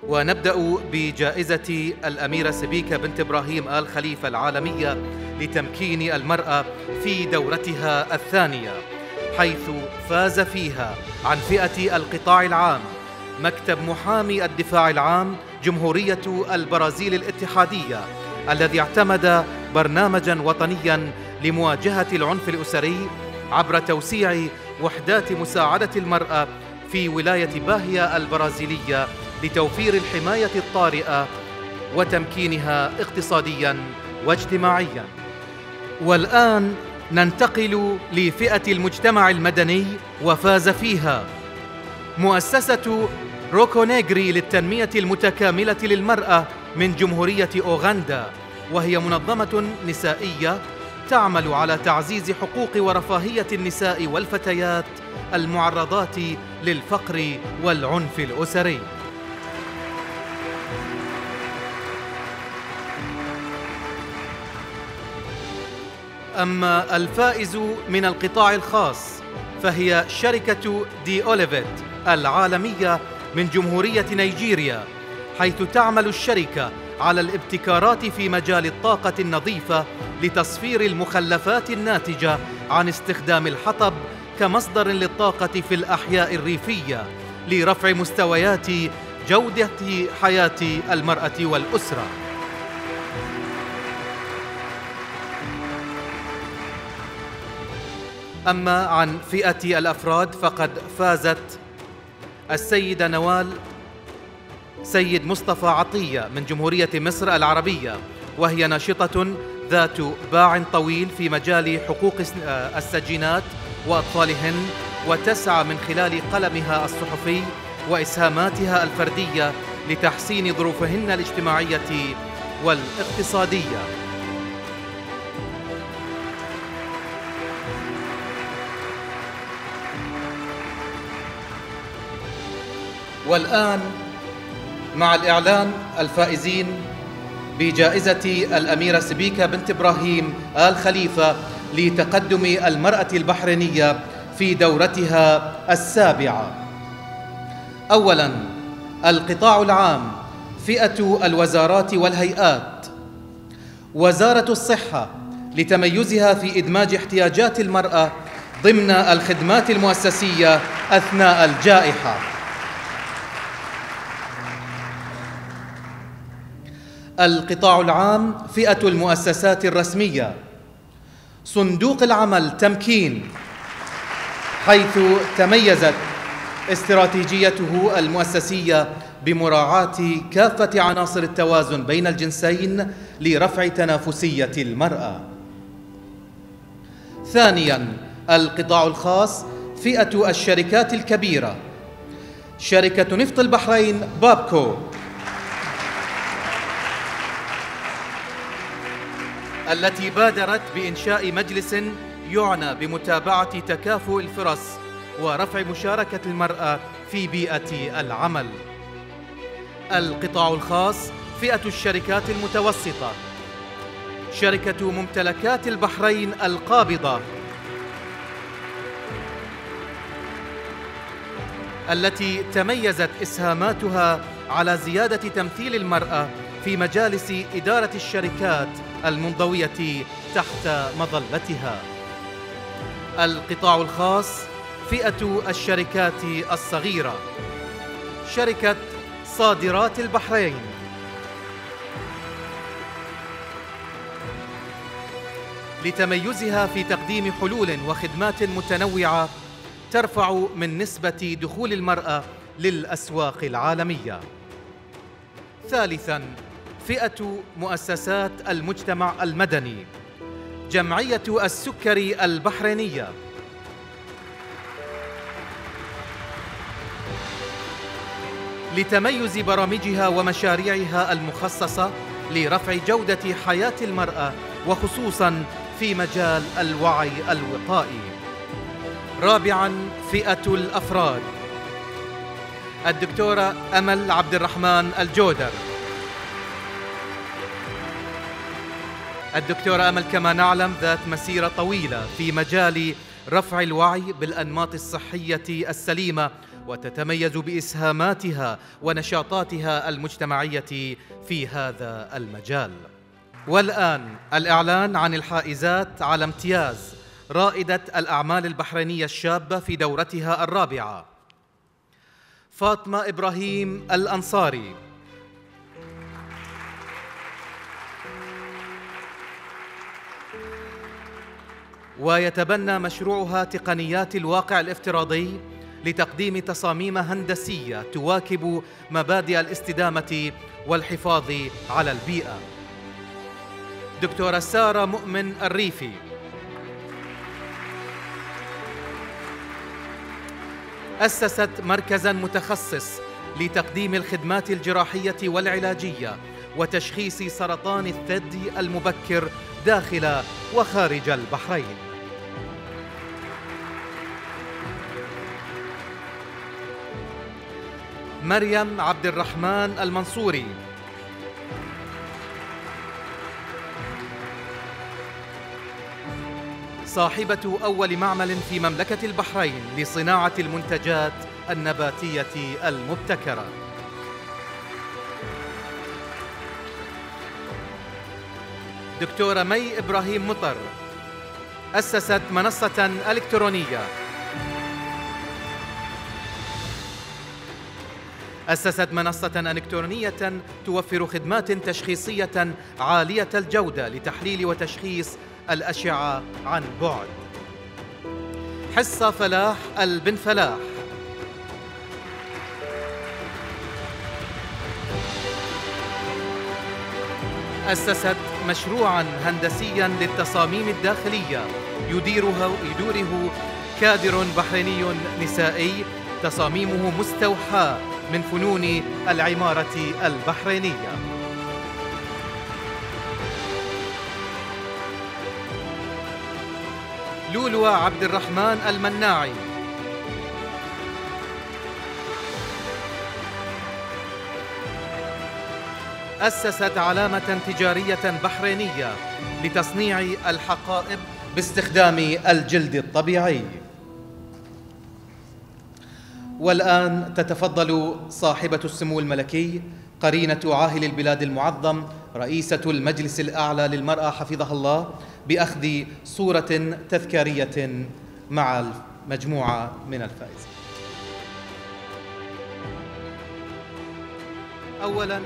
ونبدأ بجائزة الأميرة سبيكة بنت إبراهيم آل خليفة العالمية لتمكين المرأة في دورتها الثانية، حيث فاز فيها عن فئة القطاع العام مكتب محامي الدفاع العام جمهورية البرازيل الاتحادية، الذي اعتمد برنامجاً وطنياً لمواجهة العنف الأسري عبر توسيع وحدات مساعدة المرأة في ولاية باهيا البرازيلية لتوفير الحماية الطارئة وتمكينها اقتصادياً واجتماعياً. والآن ننتقل لفئة المجتمع المدني، وفاز فيها مؤسسة روكو نيغري للتنمية المتكاملة للمرأة من جمهورية أوغندا، وهي منظمة نسائية تعمل على تعزيز حقوق ورفاهية النساء والفتيات المعرضات للفقر والعنف الأسري. أما الفائز من القطاع الخاص فهي شركة دي أوليفيت العالمية من جمهورية نيجيريا، حيث تعمل الشركة على الابتكارات في مجال الطاقة النظيفة لتصفير المخلفات الناتجة عن استخدام الحطب كمصدر للطاقة في الأحياء الريفية لرفع مستويات جودة حياة المرأة والأسرة. أما عن فئة الأفراد فقد فازت السيدة نوال سيد مصطفى عطية من جمهورية مصر العربية، وهي ناشطة ذات باع طويل في مجال حقوق السجينات وأطفالهن، وتسعى من خلال قلمها الصحفي وإسهاماتها الفردية لتحسين ظروفهن الاجتماعية والاقتصادية. والآن مع الإعلان الفائزين بجائزة الأميرة سبيكة بنت إبراهيم آل خليفة لتقدم المرأة البحرينية في دورتها السابعة. أولاً القطاع العام، فئة الوزارات والهيئات. وزارة الصحة لتميزها في إدماج احتياجات المرأة ضمن الخدمات المؤسسية أثناء الجائحة. القطاع العام، فئة المؤسسات الرسمية. صندوق العمل تمكين، حيث تميزت استراتيجيته المؤسسية بمراعاة كافة عناصر التوازن بين الجنسين لرفع تنافسية المرأة. ثانياً القطاع الخاص، فئة الشركات الكبيرة. شركة نفط البحرين بابكو التي بادرت بإنشاء مجلس يعنى بمتابعة تكافؤ الفرص ورفع مشاركة المرأة في بيئة العمل. القطاع الخاص، فئة الشركات المتوسطة. شركة ممتلكات البحرين القابضة التي تميزت إسهاماتها على زيادة تمثيل المرأة في مجالس إدارة الشركات المنضوية تحت مظلتها. القطاع الخاص، فئة الشركات الصغيرة. شركة صادرات البحرين لتميزها في تقديم حلول وخدمات متنوعة ترفع من نسبة دخول المرأة للأسواق العالمية. ثالثاً فئة مؤسسات المجتمع المدني. جمعية السكري البحرينية. لتميز برامجها ومشاريعها المخصصة لرفع جودة حياة المرأة وخصوصاً في مجال الوعي الوقائي. رابعاً فئة الأفراد. الدكتورة أمل عبد الرحمن الجودر. الدكتورة أمل كما نعلم ذات مسيرة طويلة في مجال رفع الوعي بالأنماط الصحية السليمة، وتتميز بإسهاماتها ونشاطاتها المجتمعية في هذا المجال. والآن الإعلان عن الحائزات على امتياز رائدة الأعمال البحرينية الشابة في دورتها الرابعة: فاطمة إبراهيم الأنصاري، ويتبنى مشروعها تقنيات الواقع الافتراضي لتقديم تصاميم هندسية تواكب مبادئ الاستدامة والحفاظ على البيئة. دكتورة سارة مؤمن الريفي، أسست مركزاً متخصص لتقديم الخدمات الجراحية والعلاجية وتشخيص سرطان الثدي المبكر داخل وخارج البحرين. مريم عبد الرحمن المنصوري، صاحبة أول معمل في مملكة البحرين لصناعة المنتجات النباتية المبتكرة. دكتورة مي إبراهيم مطر، أسست منصة إلكترونية أسست منصة إلكترونية توفر خدمات تشخيصية عالية الجودة لتحليل وتشخيص الأشعة عن بعد. حصة فلاح البن فلاح، أسست مشروعاً هندسياً للتصاميم الداخلية يديره يديره كادر بحريني نسائي تصاميمه مستوحاة من فنون العمارة البحرينية. لولو عبد الرحمن المناعي، أسست علامة تجارية بحرينية لتصنيع الحقائب باستخدام الجلد الطبيعي. والآن تتفضل صاحبة السمو الملكي قرينة عاهل البلاد المعظم رئيسة المجلس الأعلى للمرأة حفظها الله بأخذ صورة تذكارية مع مجموعة من الفائزين. أولاً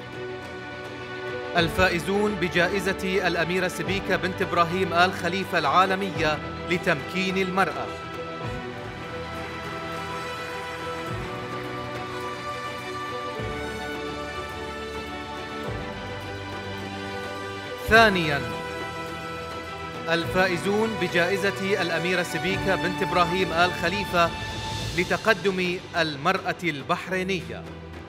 الفائزون بجائزة الأميرة سبيكة بنت إبراهيم آل خليفة العالمية لتمكين المرأة. ثانياً الفائزون بجائزة الأميرة سبيكة بنت إبراهيم آل خليفة لتقدم المرأة البحرينية.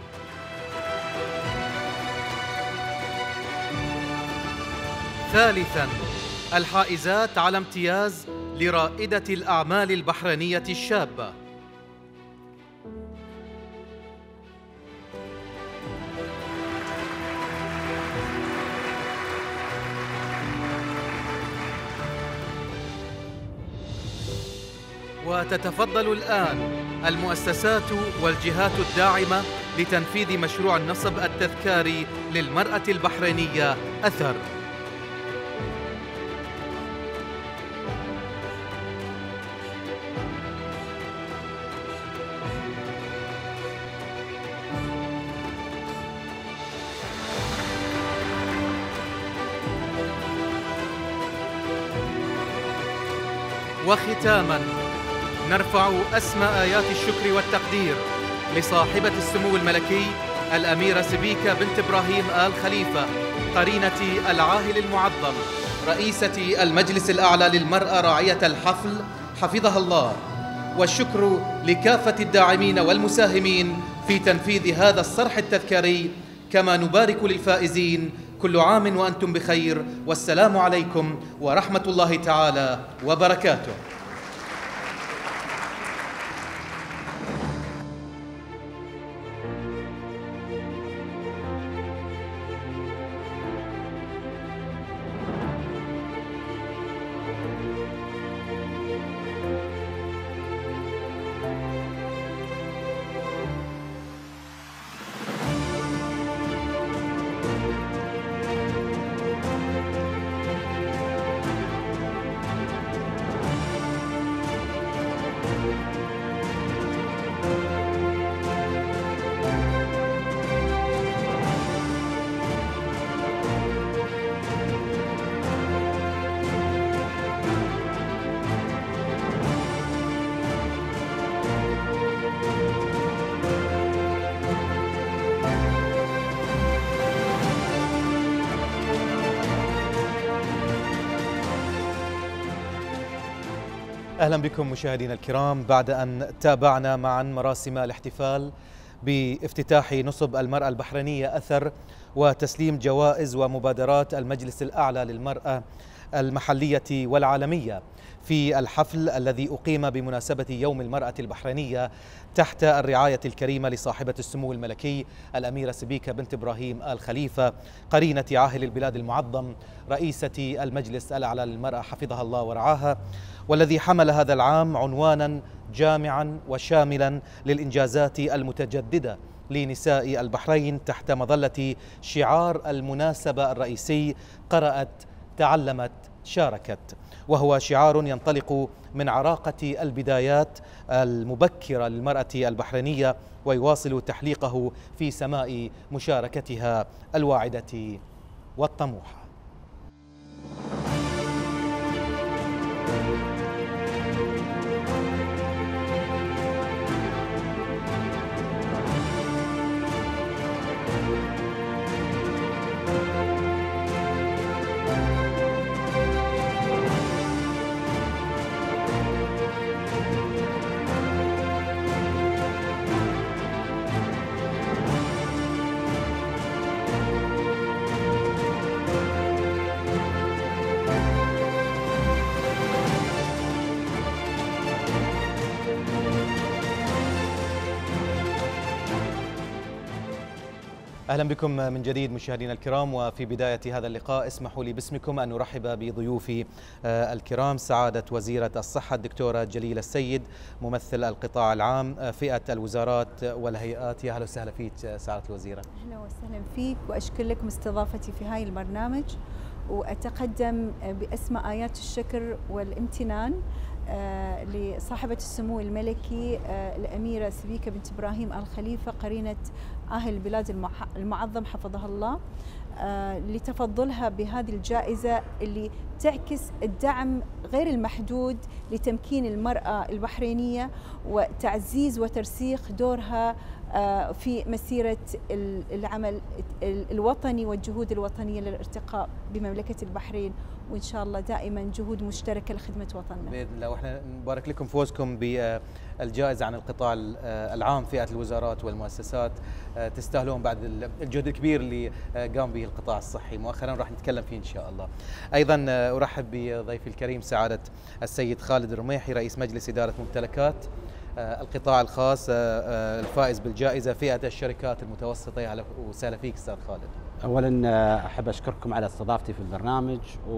ثالثاً الحائزات على امتياز لرائدة الأعمال البحرينية الشابة. وتتفضل الآن المؤسسات والجهات الداعمة لتنفيذ مشروع النصب التذكاري للمرأة البحرينية أثر. وختاماً نرفع أسمى آيات الشكر والتقدير لصاحبة السمو الملكي الأميرة سبيكة بنت إبراهيم آل خليفة قرينة العاهل المعظم رئيسة المجلس الأعلى للمرأة راعية الحفل حفظها الله، والشكر لكافة الداعمين والمساهمين في تنفيذ هذا الصرح التذكاري، كما نبارك للفائزين. كل عام وأنتم بخير، والسلام عليكم ورحمة الله تعالى وبركاته. أهلا بكم مشاهدينا الكرام. بعد أن تابعنا معا مراسم الاحتفال بافتتاح نصب المرأة البحرينية أثر وتسليم جوائز ومبادرات المجلس الأعلى للمرأة المحلية والعالمية في الحفل الذي أقيم بمناسبة يوم المرأة البحرينية تحت الرعاية الكريمة لصاحبة السمو الملكي الأميرة سبيكة بنت إبراهيم آل خليفة قرينة عاهل البلاد المعظم رئيسة المجلس الأعلى للمرأة حفظها الله ورعاها، والذي حمل هذا العام عنوانا جامعا وشاملا للإنجازات المتجددة لنساء البحرين تحت مظلة شعار المناسبة الرئيسي: قرأت، تعلمت، شاركت، وهو شعار ينطلق من عراقة البدايات المبكرة للمرأة البحرينية ويواصل تحليقه في سماء مشاركتها الواعدة والطموحة. أهلا بكم من جديد مشاهدينا الكرام. وفي بداية هذا اللقاء اسمحوا لي باسمكم أن نرحب بضيوفي الكرام: سعادة وزيرة الصحة الدكتورة جليلة السيد، ممثل القطاع العام فئة الوزارات والهيئات. يا أهلا وسهلا فيك سعادة الوزيرة. أهلا وسهلا فيك وأشكر لكم استضافتي في هاي البرنامج، وأتقدم بأسمى آيات الشكر والامتنان آه لصاحبة السمو الملكي آه الأميرة سبيكة بنت إبراهيم آل خليفة قرينة أهل البلاد المعظم حفظها الله آه لتفضلها بهذه الجائزة اللي تعكس الدعم غير المحدود لتمكين المرأة البحرينية وتعزيز وترسيخ دورها في مسيرة العمل الوطني والجهود الوطنية للارتقاء بمملكة البحرين، وإن شاء الله دائما جهود مشتركة لخدمة وطننا بإذن الله. وإحنا نبارك لكم فوزكم بالجائزة عن القطاع العام فئة الوزارات والمؤسسات. تستاهلون بعد الجهد الكبير اللي قام به القطاع الصحي. مؤخرا راح نتكلم فيه إن شاء الله. أيضا أرحب بضيفي الكريم سعادة السيد خالد الرميحي، رئيس مجلس إدارة ممتلكات القطاع الخاص الفائز بالجائزة فئة الشركات المتوسطة. أهلا وسهلا فيك أستاذ خالد. أولا أحب أشكركم على استضافتي في البرنامج،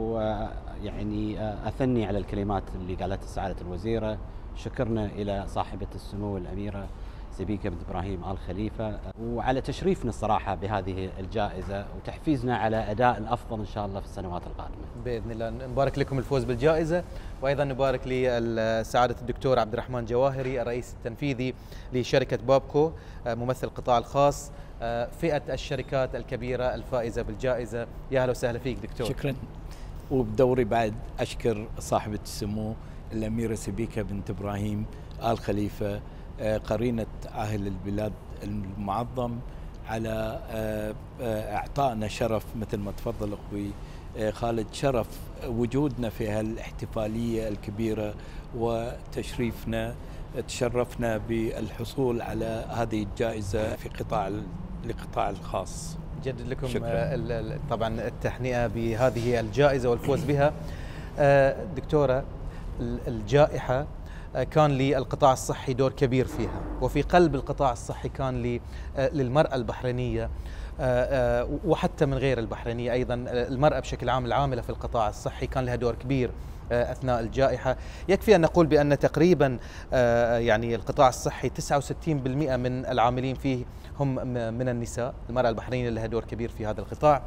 ويعني أثني على الكلمات اللي قالتها سعادة الوزيرة. شكرنا إلى صاحبة السمو الأميرة سبيكة بنت إبراهيم آل خليفة وعلى تشريفنا الصراحة بهذه الجائزة وتحفيزنا على أداء الأفضل إن شاء الله في السنوات القادمة بإذن الله. نبارك لكم الفوز بالجائزة، وأيضا نبارك لسعادة الدكتور عبد الرحمن جواهري الرئيس التنفيذي لشركة بابكو ممثل القطاع الخاص فئة الشركات الكبيرة الفائزة بالجائزة. يا أهلا وسهلا فيك دكتور. شكرا. وبدوري بعد أشكر صاحبة السمو الأميرة سبيكة بنت إبراهيم آل خليفة قرينة أهل البلاد المعظم على إعطائنا شرف مثل ما تفضل أخوي خالد، شرف وجودنا في هالاحتفالية الكبيرة وتشريفنا. تشرفنا بالحصول على هذه الجائزة في قطاع القطاع الخاص. جدد لكم شكرا. طبعا التهنئة بهذه الجائزة والفوز بها. دكتورة، الجائحة كان للقطاع الصحي دور كبير فيها، وفي قلب القطاع الصحي كان للمرأة البحرينية وحتى من غير البحرينية أيضا المرأة بشكل عام العاملة في القطاع الصحي كان لها دور كبير أثناء الجائحة. يكفي أن نقول بأن تقريبا يعني القطاع الصحي تسعة وستين بالمئة من العاملين فيه هم من النساء. المرأة البحرينية لها دور كبير في هذا القطاع،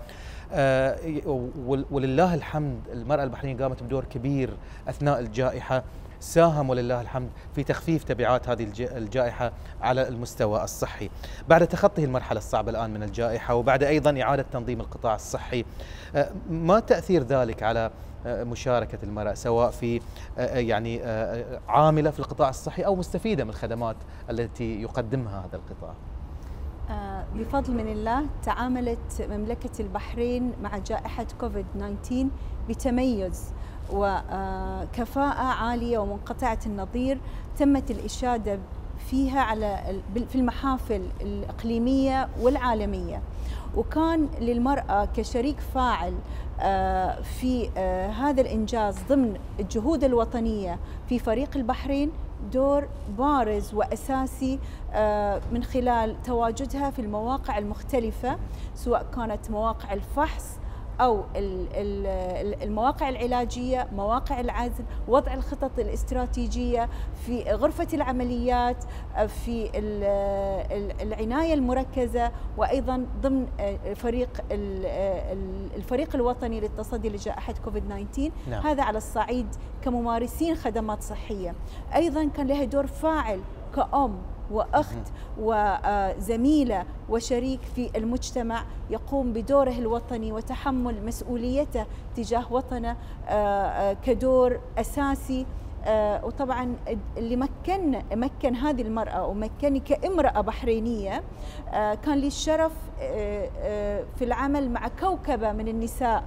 ولله الحمد المرأة البحرينية قامت بدور كبير أثناء الجائحة ساهم ولله الحمد في تخفيف تبعات هذه الجائحة على المستوى الصحي. بعد تخطي المرحلة الصعبة الآن من الجائحة وبعد أيضا إعادة تنظيم القطاع الصحي، ما تأثير ذلك على مشاركة المرأة سواء في يعني عاملة في القطاع الصحي أو مستفيدة من الخدمات التي يقدمها هذا القطاع؟ بفضل من الله تعاملت مملكة البحرين مع جائحة كوفيد تسعة عشر بتميز وكفاءة عالية ومنقطعة النظير، تمت الإشادة فيها على في المحافل الإقليمية والعالمية، وكان للمرأة كشريك فاعل في هذا الإنجاز ضمن الجهود الوطنية في فريق البحرين دور بارز وأساسي من خلال تواجدها في المواقع المختلفة، سواء كانت مواقع الفحص أو المواقع العلاجية، مواقع العزل، وضع الخطط الاستراتيجية في غرفة العمليات، في العناية المركزة، وأيضا ضمن فريق الفريق الوطني للتصدي لجائحة كوفيد تسعة عشر. نعم. هذا على الصعيد كممارسين خدمات صحية. أيضا كان لها دور فاعل كأم وأخت وزميلة وشريك في المجتمع، يقوم بدوره الوطني وتحمل مسؤوليته تجاه وطنه كدور أساسي. وطبعا اللي مكن مكن هذه المرأة ومكني كامرأة بحرينية كان لي الشرف في العمل مع كوكبة من النساء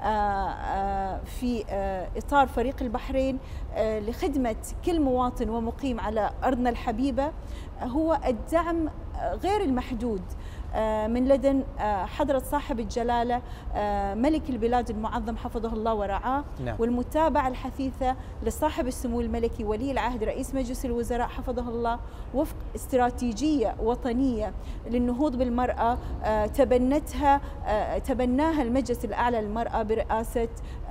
في إطار فريق البحرين لخدمة كل مواطن ومقيم على أرضنا الحبيبة، هو الدعم غير المحدود من لدن حضرة صاحب الجلالة ملك البلاد المعظم حفظه الله ورعاه. نعم. والمتابعة الحثيثة لصاحب السمو الملكي ولي العهد رئيس مجلس الوزراء حفظه الله وفق استراتيجية وطنية للنهوض بالمرأة تبنتها تبناها المجلس الأعلى للمرأة برئاسة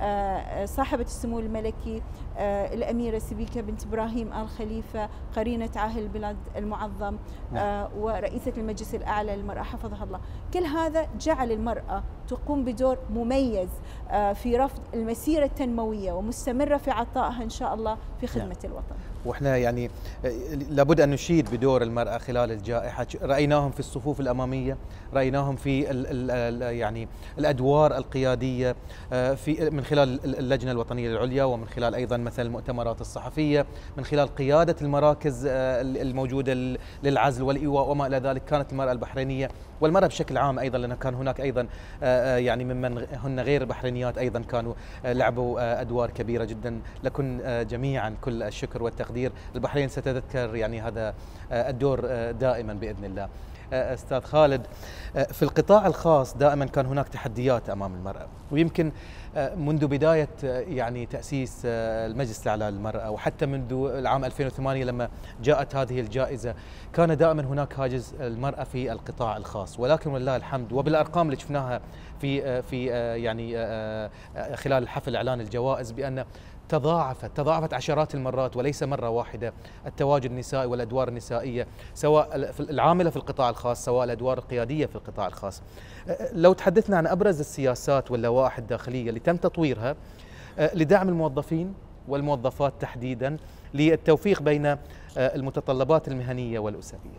صاحبة السمو الملكي الأميرة سبيكة بنت إبراهيم آل خليفة قرينة عاهل البلاد المعظم. نعم. ورئيسة المجلس الأعلى للمرأة حفظها الله. كل هذا جعل المرأة تقوم بدور مميز في رفض المسيرة التنموية ومستمرة في عطائها إن شاء الله في خدمة نعم. الوطن. واحنا يعني لابد أن نشيد بدور المرأة خلال الجائحة، رأيناهم في الصفوف الأمامية، رأيناهم في ال ال يعني الأدوار القيادية في من خلال اللجنة الوطنية العليا، ومن خلال أيضا مثل المؤتمرات الصحفية، من خلال قيادة المراكز الموجودة للعزل والإيواء وما إلى ذلك. كانت المرأة البحرينية والمرأة بشكل عام أيضا، لأن كان هناك أيضا يعني ممن هن غير البحرينيات أيضا كانوا لعبوا أدوار كبيرة جدا. لكن جميعا كل الشكر والتقدير. البحرين ستذكر يعني هذا الدور دائما بإذن الله. أستاذ خالد، في القطاع الخاص دائما كان هناك تحديات أمام المرأة، ويمكن منذ بداية يعني تأسيس المجلس الأعلى للمرأة وحتى منذ العام ألفين وثمانية لما جاءت هذه الجائزة كان دائما هناك هاجس المرأة في القطاع الخاص، ولكن ولله الحمد وبالأرقام اللي شفناها في في يعني خلال الحفل إعلان الجوائز بأن تضاعفت تضاعفت عشرات المرات وليس مرة واحدة التواجد النسائي والأدوار النسائية، سواء العاملة في القطاع الخاص سواء الأدوار القيادية في القطاع الخاص. لو تحدثنا عن أبرز السياسات واللوائح الداخلية اللي تم تطويرها لدعم الموظفين والموظفات تحديدا للتوفيق بين المتطلبات المهنية والأسرية.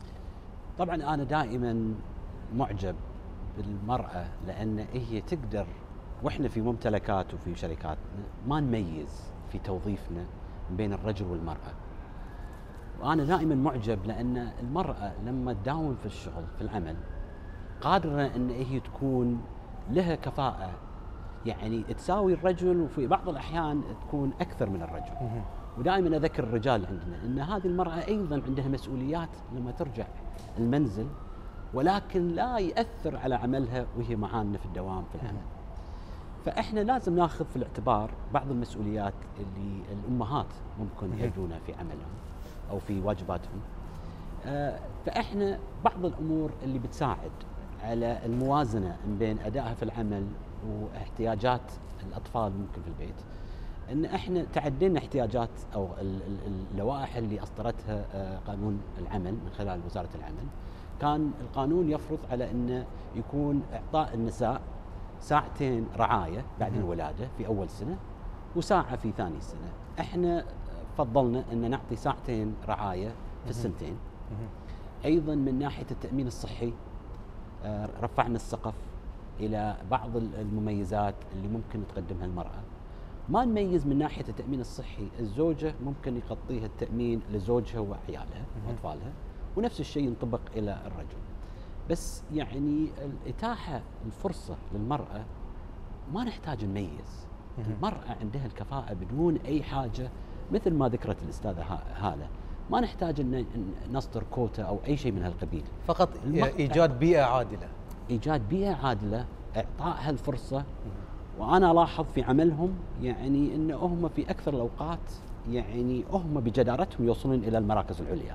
طبعا أنا دائما معجب بالمرأة لأن هي تقدر، واحنا في ممتلكات وفي شركاتنا ما نميز في توظيفنا بين الرجل والمرأة. وأنا دائما معجب لأن المرأة لما تداوم في الشغل في العمل قادرة أن هي تكون لها كفاءة يعني تساوي الرجل، وفي بعض الأحيان تكون أكثر من الرجل. ودائما أذكر الرجال عندنا أن هذه المرأة أيضا عندها مسؤوليات لما ترجع المنزل، ولكن لا يأثر على عملها وهي معانا في الدوام في العمل. فإحنا لازم ناخذ في الاعتبار بعض المسؤوليات اللي الأمهات ممكن يأدونها في عملهم أو في واجباتهم. فإحنا بعض الأمور اللي بتساعد على الموازنة بين أدائها في العمل واحتياجات الأطفال ممكن في البيت، إن إحنا تعدينا احتياجات أو اللوائح اللي أصدرتها قانون العمل من خلال وزارة العمل. كان القانون يفرض على أنه يكون إعطاء النساء ساعتين رعاية بعد الولادة في أول سنة وساعة في ثاني سنة. إحنا فضلنا أن نعطي ساعتين رعاية في السنتين. أيضا من ناحية التأمين الصحي رفعنا السقف إلى بعض المميزات اللي ممكن تقدمها المرأة. ما نميز من ناحية التأمين الصحي، الزوجة ممكن يغطيها التأمين لزوجها وعيالها وأطفالها، ونفس الشيء ينطبق إلى الرجل. بس يعني الإتاحة الفرصة للمرأة ما نحتاج نميز، المرأة عندها الكفاءة بدون أي حاجة، مثل ما ذكرت الأستاذة هالة، ما نحتاج أن نصدر كوتا أو أي شيء من هالقبيل، فقط إيجاد بيئة عادلة. إيجاد بيئة عادلة، إعطائها الفرصة. وأنا ألاحظ في عملهم يعني أن هم في أكثر الأوقات يعني هم بجدارتهم يوصلون إلى المراكز العليا.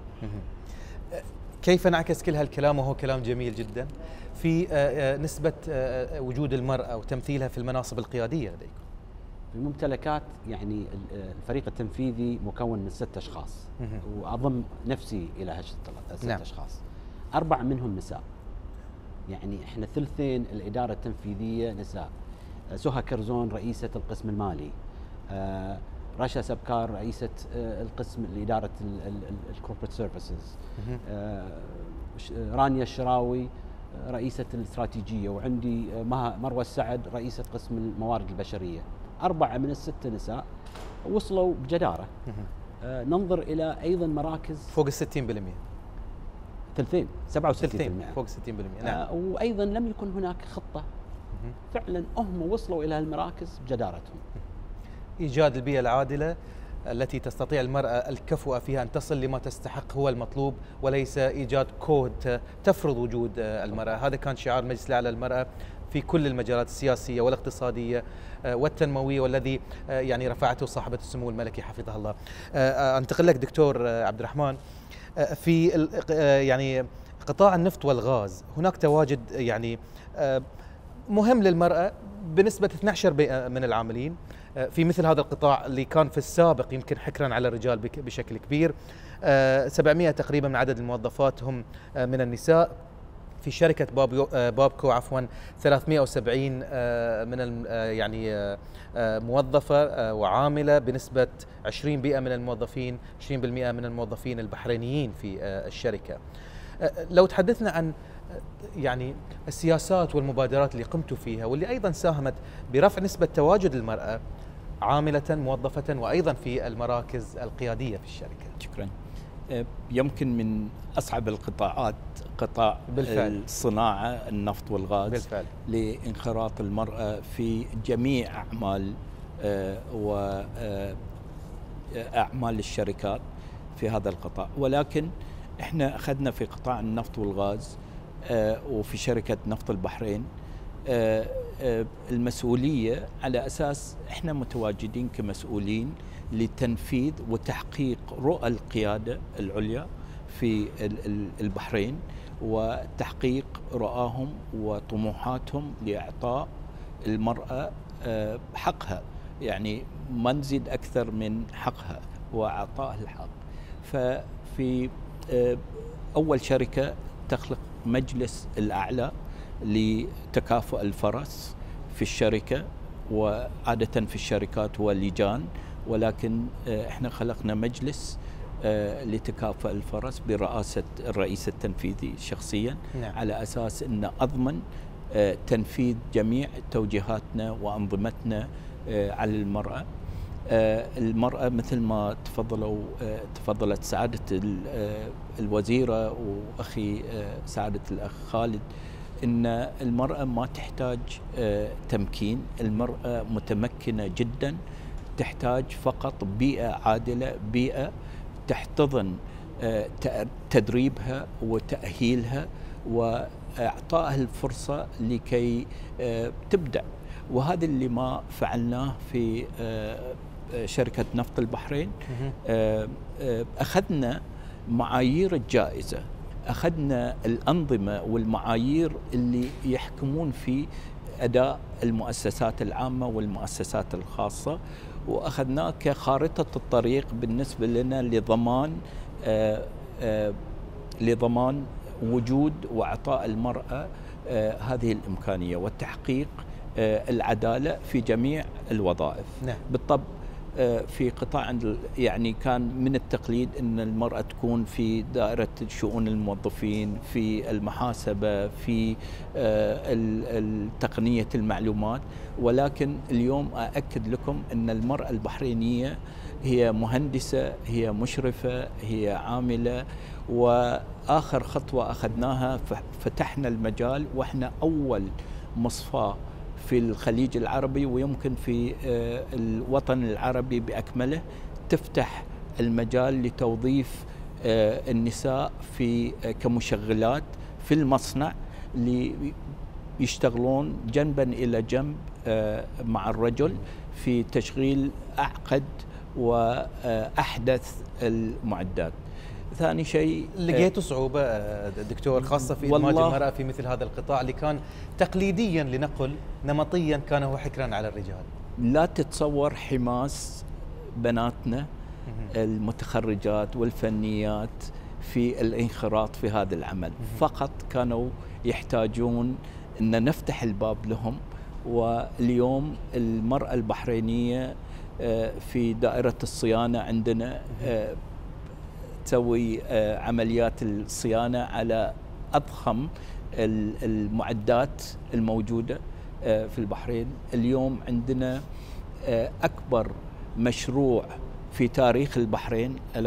كيف نعكس كل هالكلام وهو كلام جميل جدا في نسبة وجود المرأة وتمثيلها في المناصب القيادية لديكم؟ الممتلكات يعني الفريق التنفيذي مكون من ست أشخاص، وأضم نفسي إلى هالست نعم. أشخاص، أربعة منهم نساء، يعني إحنا ثلثين الإدارة التنفيذية نساء. سهى كرزون رئيسة القسم المالي، آه رشا سبكار رئيسة آه القسم الإدارة الكوربريت سيرفيسز، آه رانيا الشراوي رئيسة الاستراتيجية، وعندي آه مروة السعد رئيسة قسم الموارد البشرية. أربعة من الستة نساء وصلوا بجدارة. آه ننظر إلى أيضا مراكز فوق الستين بالمئة، ثلثين سبعة وستين بالمئة فوق ستين بالمئة نعم. آه وأيضا لم يكن هناك خطة، فعلا هم وصلوا إلى المراكز بجدارتهم. إيجاد البيئة العادلة التي تستطيع المرأة الكفؤة فيها أن تصل لما تستحق هو المطلوب، وليس إيجاد كود تفرض وجود المرأة. هذا كان شعار مجلس الأعلى للمرأة في كل المجالات السياسية والاقتصادية والتنموية، والذي يعني رفعته صاحبة السمو الملكي حفظها الله. أنتقل لك دكتور عبد الرحمن، في يعني قطاع النفط والغاز هناك تواجد يعني مهم للمرأة بنسبة اثني عشر بالمئة من العاملين في مثل هذا القطاع اللي كان في السابق يمكن حكرا على الرجال بشكل كبير. سبعمئة تقريبا من عدد الموظفات هم من النساء. في شركة بابكو عفوا ثلاثمئة وسبعين من يعني موظفة وعاملة بنسبة عشرين بالمئة من الموظفين، عشرين بالمئة من الموظفين البحرينيين في الشركة. لو تحدثنا عن يعني السياسات والمبادرات اللي قمتوا فيها واللي أيضا ساهمت برفع نسبة تواجد المرأة عاملة موظفة وأيضا في المراكز القيادية في الشركة. شكرا. يمكن من أصعب القطاعات قطاع بالفعل الصناعة النفط والغاز بالفعل. لانخراط المرأة في جميع أعمال وأعمال الشركات في هذا القطاع، ولكن احنا أخذنا في قطاع النفط والغاز وفي شركة نفط البحرين المسؤولية على أساس احنا متواجدين كمسؤولين لتنفيذ وتحقيق رؤى القيادة العليا في البحرين وتحقيق رؤاهم وطموحاتهم لإعطاء المرأة حقها، يعني ما نزيد أكثر من حقها وإعطائها الحق. ففي أول شركة تخلق مجلس الأعلى لتكافؤ الفرص في الشركة، وعادة في الشركات هو لجان، ولكن احنا خلقنا مجلس لتكافؤ الفرص برئاسة الرئيس التنفيذي شخصيا. نعم. على أساس أن أضمن تنفيذ جميع توجيهاتنا وأنظمتنا على المرأة. المرأة مثل ما تفضلوا تفضلت سعادة الوزيرة وأخي سعادة الأخ خالد، إن المرأة ما تحتاج تمكين، المرأة متمكنة جدا، تحتاج فقط بيئة عادلة، بيئة تحتضن تدريبها وتأهيلها وإعطائها الفرصة لكي تبدع. وهذا اللي ما فعلناه في شركة نفط البحرين. أخذنا معايير الجائزة، أخذنا الأنظمة والمعايير اللي يحكمون في أداء المؤسسات العامة والمؤسسات الخاصة، وأخذناه كخارطة الطريق بالنسبة لنا لضمان آآ آآ لضمان وجود وإعطاء المرأة هذه الإمكانية وتحقيق العدالة في جميع الوظائف. نعم. بالطبع في قطاع يعني كان من التقليد أن المرأة تكون في دائرة شؤون الموظفين، في المحاسبة، في تقنية المعلومات، ولكن اليوم أأكد لكم أن المرأة البحرينية هي مهندسة، هي مشرفة، هي عاملة. وآخر خطوة أخذناها فتحنا المجال، وإحنا أول مصفاة في الخليج العربي ويمكن في الوطن العربي بأكمله تفتح المجال لتوظيف النساء في كمشغلات في المصنع ليشتغلون جنبا إلى جنب مع الرجل في تشغيل أعقد وأحدث المعدات. ثاني شيء، لقيتوا صعوبة دكتور خاصة في إدماج المرأة في مثل هذا القطاع اللي كان تقليديا لنقل نمطيا كان هو حكرا على الرجال؟ لا تتصور حماس بناتنا المتخرجات والفنيات في الانخراط في هذا العمل، فقط كانوا يحتاجون أن نفتح الباب لهم. واليوم المرأة البحرينية في دائرة الصيانة عندنا تسوي عمليات الصيانة على أضخم المعدات الموجودة في البحرين. اليوم عندنا أكبر مشروع في تاريخ البحرين ألا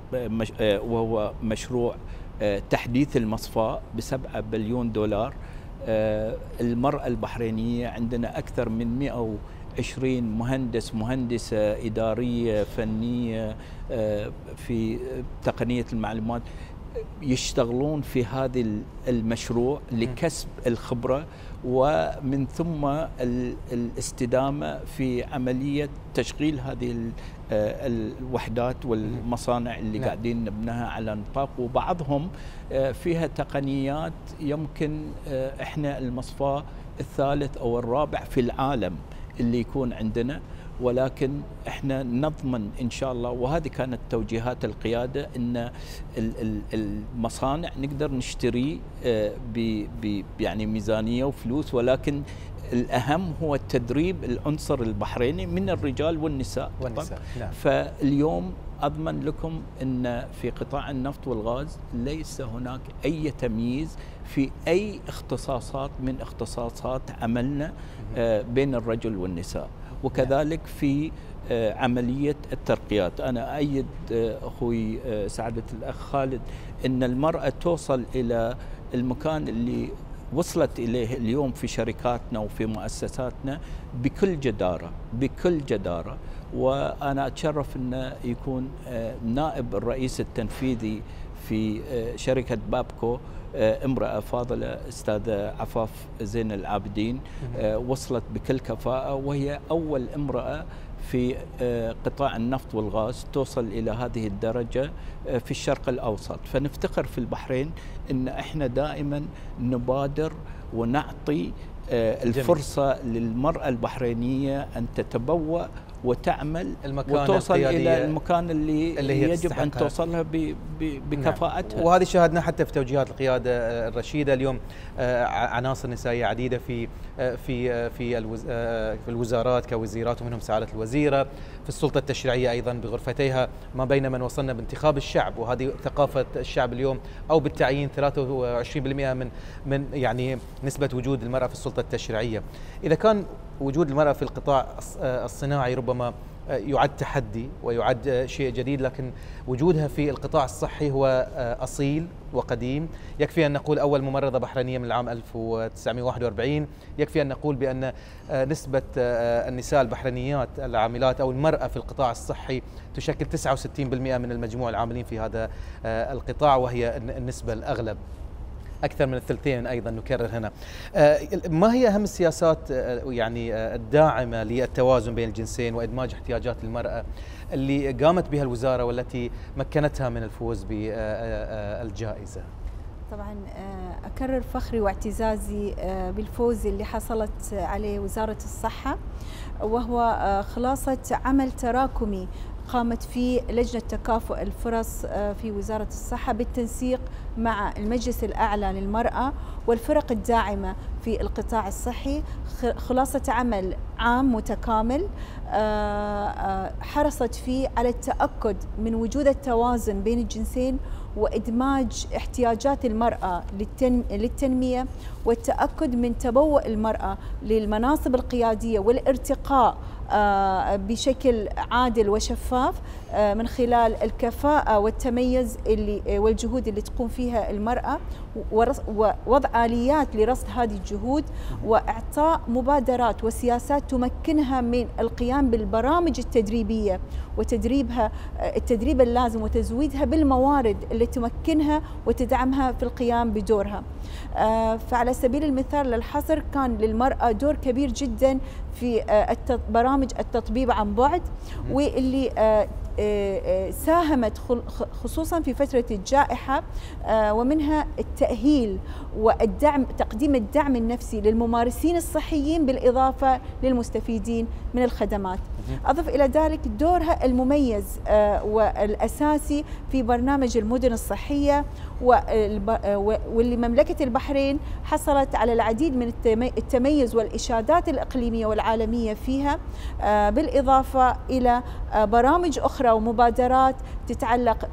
وهو مشروع تحديث المصفاة بسبعة بليون دولار. المرأة البحرينية عندنا أكثر من مئة وعشرين مهندس مهندسة إدارية فنية في تقنية المعلومات يشتغلون في هذا المشروع لكسب الخبرة ومن ثم الاستدامة في عملية تشغيل هذه الوحدات والمصانع اللي لا. قاعدين نبناها على نطاق، وبعضهم فيها تقنيات يمكن احنا المصفاة الثالث أو الرابع في العالم اللي يكون عندنا، ولكن احنا نضمن ان شاء الله، وهذه كانت توجيهات القياده، ان المصانع نقدر نشتري ب يعني ميزانيه وفلوس، ولكن الاهم هو التدريب العنصر البحريني من الرجال والنساء. والنساء. نعم. فاليوم اضمن لكم ان في قطاع النفط والغاز ليس هناك اي تمييز في اي اختصاصات من اختصاصات عملنا بين الرجل والنساء، وكذلك في عملية الترقيات. أنا أيد أخوي سعادة الأخ خالد أن المرأة توصل إلى المكان اللي وصلت إليه اليوم في شركاتنا وفي مؤسساتنا بكل جدارة بكل جدارة. وأنا أتشرف أن يكون نائب الرئيس التنفيذي في شركة بابكو امرأة فاضلة أستاذة عفاف زين العابدين، وصلت بكل كفاءة، وهي أول امرأة في قطاع النفط والغاز توصل إلى هذه الدرجة في الشرق الأوسط. فنفتخر في البحرين أن احنا دائما نبادر ونعطي الفرصة جميل. للمرأة البحرينية أن تتبوأ وتعمل وتوصل إلى المكان اللي, اللي يجب أن توصلها بكفاءتها. نعم. وهذه شاهدنا حتى في توجيهات القيادة الرشيدة. اليوم عناصر نسائية عديدة في في في في الوزارات كوزيرات، ومنهم سعادة الوزيرة، في السلطة التشريعية أيضا بغرفتيها، ما بين من وصلنا بانتخاب الشعب، وهذه ثقافة الشعب اليوم، أو بالتعيين ثلاثة وعشرين بالمئة من من يعني نسبة وجود المرأة في السلطة التشريعية. إذا كان وجود المرأة في القطاع الصناعي ربما يعد تحدي ويعد شيء جديد، لكن وجودها في القطاع الصحي هو أصيل وقديم. يكفي أن نقول أول ممرضة بحرينية من العام ألف وتسعمئة وواحد وأربعين، يكفي أن نقول بأن نسبة النساء البحرينيات العاملات أو المرأة في القطاع الصحي تشكل تسعة وستين بالمئة من المجموع العاملين في هذا القطاع، وهي النسبة الأغلب، أكثر من الثلثين. أيضا نكرر هنا، ما هي أهم السياسات يعني الداعمة للتوازن بين الجنسين وإدماج احتياجات المرأة اللي قامت بها الوزارة والتي مكنتها من الفوز بالجائزة؟ طبعا أكرر فخري واعتزازي بالفوز اللي حصلت عليه وزارة الصحة، وهو خلاصة عمل تراكمي قامت فيه لجنة تكافؤ الفرص في وزارة الصحة بالتنسيق مع المجلس الأعلى للمرأة والفرق الداعمة في القطاع الصحي، خلاصة عمل عام متكامل حرصت فيه على التأكد من وجود التوازن بين الجنسين وإدماج احتياجات المرأة للتنمية، والتأكد من تبوء المرأة للمناصب القيادية والارتقاء بشكل عادل وشفاف من خلال الكفاءة والتميز اللي والجهود اللي تقوم فيها المرأة، ووضع آليات لرصد هذه الجهود، وإعطاء مبادرات وسياسات تمكنها من القيام بالبرامج التدريبية وتدريبها التدريب اللازم وتزويدها بالموارد اللي تمكنها وتدعمها في القيام بدورها. فعلى سبيل المثال للحصر كان للمرأة دور كبير جدا في برامج التطبيب عن بعد، واللي ساهمت خصوصا في فترة الجائحة، ومنها التأهيل والدعم، تقديم الدعم النفسي للممارسين الصحيين بالإضافة للمستفيدين من الخدمات. أضف إلى ذلك دورها المميز والأساسي في برنامج المدن الصحية، واللي مملكة البحرين حصلت على العديد من التميز والإشادات الإقليمية والعالمية فيها، بالإضافة إلى برامج أخرى ومبادرات تتعلق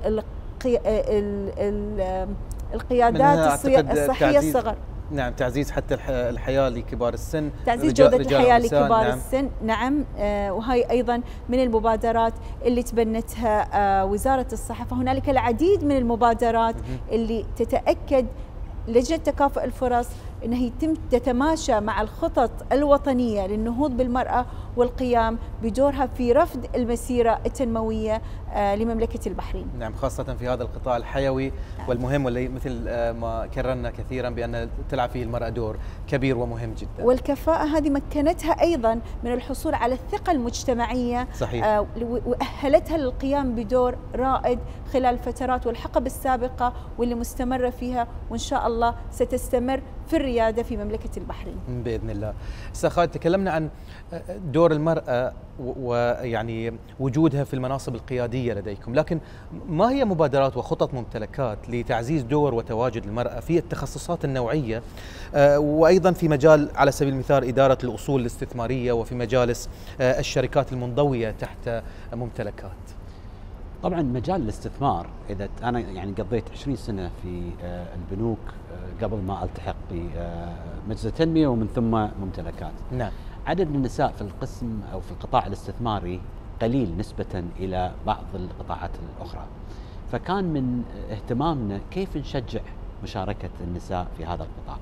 بالقيادات الصحية الصغر. نعم، تعزيز حتى الحياة لكبار السن، تعزيز جودة الحياة لكبار نعم. السن نعم آه وهي أيضا من المبادرات اللي تبنتها آه وزارة الصحة. فهنالك العديد من المبادرات اللي تتأكد لجنة تكافؤ الفرص أنها يتم تتماشى مع الخطط الوطنية للنهوض بالمرأة والقيام بدورها في رفض المسيرة التنموية لمملكة البحرين. نعم، خاصة في هذا القطاع الحيوي والمهم، واللي مثل ما كررنا كثيرا بأن تلعب فيه المرأة دور كبير ومهم جدا. والكفاءة هذه مكنتها أيضا من الحصول على الثقة المجتمعية. صحيح. وأهلتها للقيام بدور رائد خلال الفترات والحقب السابقة واللي مستمرة فيها، وإن شاء الله ستستمر في الريادة في مملكة البحرين بإذن الله. أستاذ خالد، تكلمنا عن دور المرأة ويعني وجودها في المناصب القيادية لديكم، لكن ما هي مبادرات وخطط ممتلكات لتعزيز دور وتواجد المرأة في التخصصات النوعية، وأيضا في مجال على سبيل المثال إدارة الأصول الاستثمارية وفي مجالس الشركات المنضوية تحت ممتلكات؟ طبعا مجال الاستثمار، إذا أنا يعني قضيت عشرين سنة في البنوك قبل ما ألتحق بمجلس التنمية ومن ثم ممتلكات. نعم. عدد النساء في القسم أو في القطاع الاستثماري قليل نسبة إلى بعض القطاعات الأخرى، فكان من اهتمامنا كيف نشجع مشاركة النساء في هذا القطاع.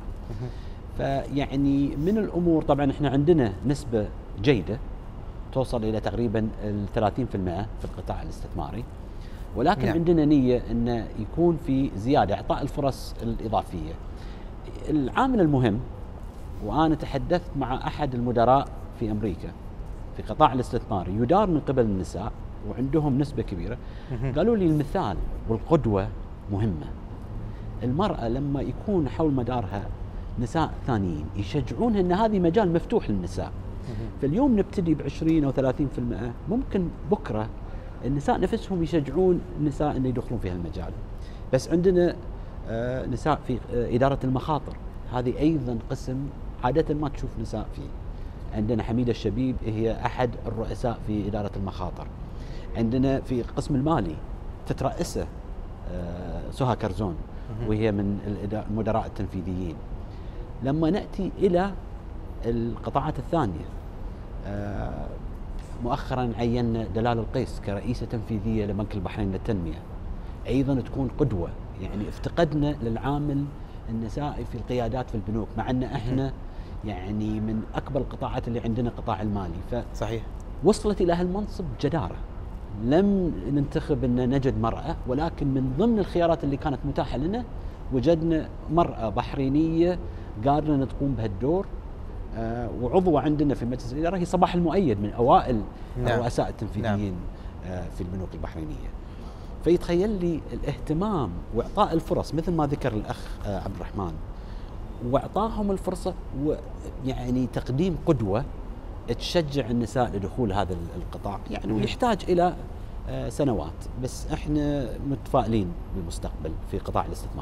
فيعني من الأمور، طبعا احنا عندنا نسبة جيدة توصل إلى تقريبا ثلاثين بالمئة في القطاع الاستثماري، ولكن نعم. عندنا نية أن يكون في زيادة، إعطاء الفرص الإضافية. العامل المهم، وأنا تحدثت مع أحد المدراء في أمريكا في قطاع الاستثمار يدار من قبل النساء وعندهم نسبة كبيرة، قالوا لي المثال والقدوة مهمة. المرأة لما يكون حول مدارها نساء ثانيين يشجعونها أن هذه مجال مفتوح للنساء، فاليوم نبتدي بعشرين أو ثلاثين في المئة، ممكن بكرة النساء نفسهم يشجعون النساء أن يدخلون في هالمجال. بس عندنا آه نساء في آه إدارة المخاطر، هذه أيضا قسم عادة ما تشوف نساء فيه. عندنا حميدة الشبيب هي أحد الرؤساء في إدارة المخاطر. عندنا في القسم المالي تترأسه آه سهى كرزون وهي من المدراء التنفيذيين. لما نأتي إلى القطاعات الثانية، آه مؤخرا عينا دلال القيس كرئيسة تنفيذية لبنك البحرين للتنمية، أيضا تكون قدوة. يعني افتقدنا للعامل النسائي في القيادات في البنوك، مع أن احنا يعني من أكبر القطاعات اللي عندنا قطاع المالي. ف صحيح. وصلت إلى هالمنصب جدارة، لم ننتخب أن نجد مرأة، ولكن من ضمن الخيارات اللي كانت متاحة لنا وجدنا مرأة بحرينية قادرة أن تقوم بهالدور. آه وعضوة عندنا في مجلس الإدارة هي صباح المؤيد من أوائل نعم. الرؤساء التنفيذيين نعم. آه في البنوك البحرينية. فيتخيل لي الاهتمام وإعطاء الفرص مثل ما ذكر الأخ آه عبد الرحمن، وإعطاهم الفرصة ويعني تقديم قدوة تشجع النساء لدخول هذا القطاع، يعني ويحتاج إلى آه سنوات، بس احنا متفائلين بالمستقبل في قطاع الاستثمار.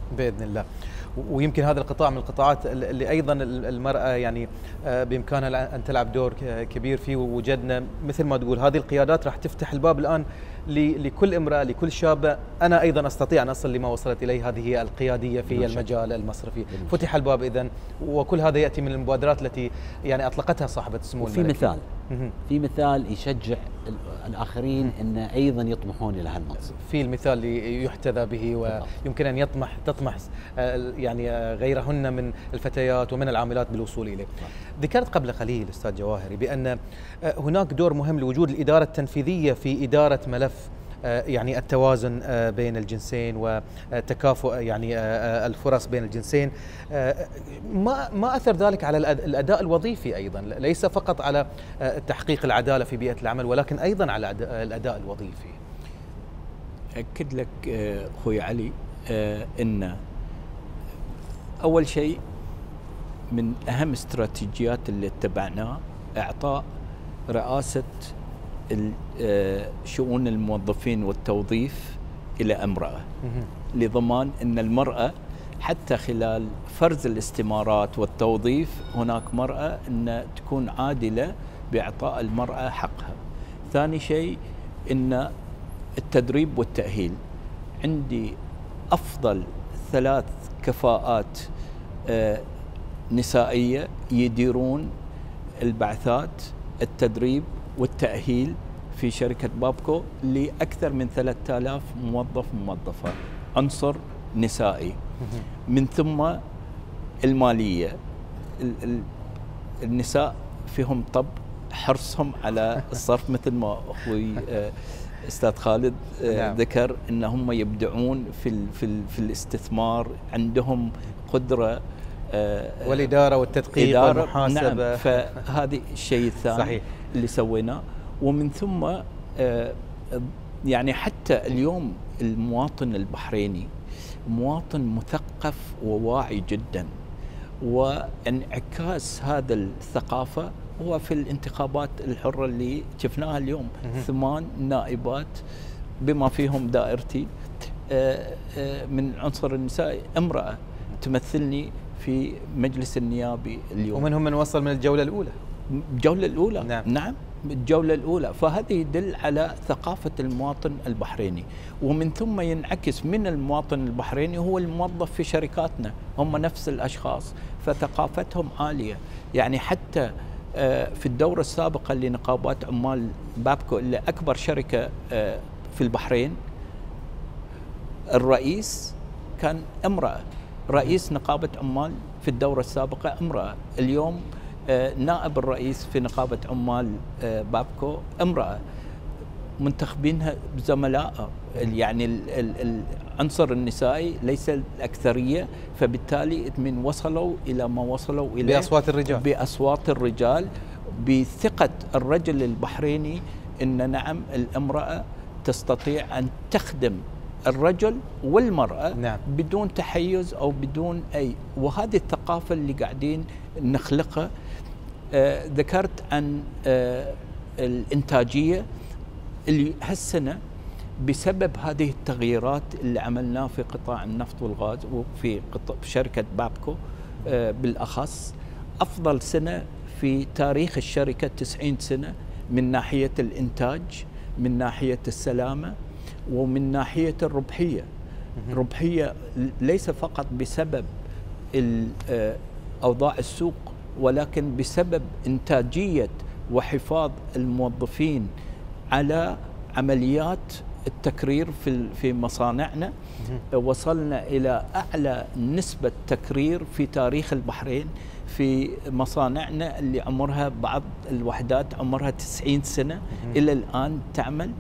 بإذن الله. ويمكن هذا القطاع من القطاعات اللي أيضا المرأة يعني بإمكانها أن تلعب دور كبير فيه، ووجدنا مثل ما تقول هذه القيادات راح تفتح الباب الآن لكل امرأة، لكل شابة أنا أيضا أستطيع أن أصل لما وصلت إليه هذه القيادية في المجال المصرفي. فتح الباب إذن، وكل هذا يأتي من المبادرات التي يعني أطلقتها صاحبة السمو الملكي. في مثال في مثال يشجع الآخرين أن أيضا يطمحون إلى هالمنصب. في المثال اللي يحتذى به ويمكن أن يطمح تطمح يعني غيرهن من الفتيات ومن العاملات بالوصول إليه. ذكرت قبل قليل أستاذ جواهري بأن هناك دور مهم لوجود الإدارة التنفيذية في إدارة ملف يعني التوازن بين الجنسين وتكافؤ يعني الفرص بين الجنسين. ما ما أثر ذلك على الأداء الوظيفي أيضا، ليس فقط على تحقيق العدالة في بيئة العمل ولكن أيضا على الأداء الوظيفي؟ أكد لك أخوي علي أن أول شيء من أهم استراتيجيات اللي اتبعناه إعطاء رئاسة شؤون الموظفين والتوظيف إلى امرأة، لضمان أن المرأة حتى خلال فرز الاستمارات والتوظيف هناك مرأة أن تكون عادلة بإعطاء المرأة حقها. ثاني شيء أن التدريب والتأهيل، عندي أفضل ثلاث كفاءات نسائية يديرون البعثات، التدريب والتأهيل في شركة بابكو لأكثر من ثلاثة آلاف موظف موظفة، عنصر نسائي. من ثم المالية، النساء فيهم طب حرصهم على الصرف مثل ما أخوي أستاذ خالد ذكر أن هم يبدعون في في في الاستثمار، عندهم قدرة والإدارة والتدقيق والمحاسبة. نعم، فهذه الشيء الثاني صحيح اللي سويناه. ومن ثم يعني حتى اليوم المواطن البحريني مواطن مثقف وواعي جدا، وانعكاس هذا الثقافة هو في الانتخابات الحرة اللي شفناها اليوم. ثمان نائبات بما فيهم دائرتي من عنصر النساء امرأة تمثلني في مجلس النيابي اليوم، ومنهم من وصل من الجولة الأولى. الجولة الأولى نعم, نعم الجولة الأولى. فهذه يدل على ثقافة المواطن البحريني، ومن ثم ينعكس من المواطن البحريني هو الموظف في شركاتنا، هم نفس الأشخاص، فثقافتهم عالية. يعني حتى في الدورة السابقة لنقابات عمال بابكو اللي أكبر شركة في البحرين، الرئيس كان امرأة، رئيس نقابة عمال في الدورة السابقة امرأة. اليوم نائب الرئيس في نقابة عمال بابكو امرأة، منتخبينها زملاء. يعني العنصر النسائي ليس الأكثرية، فبالتالي من وصلوا إلى ما وصلوا إليه بأصوات الرجال بأصوات الرجال بثقة الرجل البحريني أن نعم الامرأة تستطيع أن تخدم الرجل والمرأة نعم. بدون تحيز أو بدون أي. وهذه الثقافة اللي قاعدين نخلقها. آه ذكرت عن آه الإنتاجية اللي هالسنة بسبب هذه التغييرات اللي عملناها في قطاع النفط والغاز وفي في شركة بابكو آه بالأخص، أفضل سنة في تاريخ الشركة تسعين سنة من ناحية الإنتاج، من ناحية السلامة، ومن ناحية الربحية. ربحية ليس فقط بسبب أوضاع السوق، ولكن بسبب إنتاجية وحفاظ الموظفين على عمليات التكرير في في مصانعنا. وصلنا إلى أعلى نسبة تكرير في تاريخ البحرين في مصانعنا اللي عمرها بعض الوحدات عمرها تسعين سنة إلى الآن تعمل.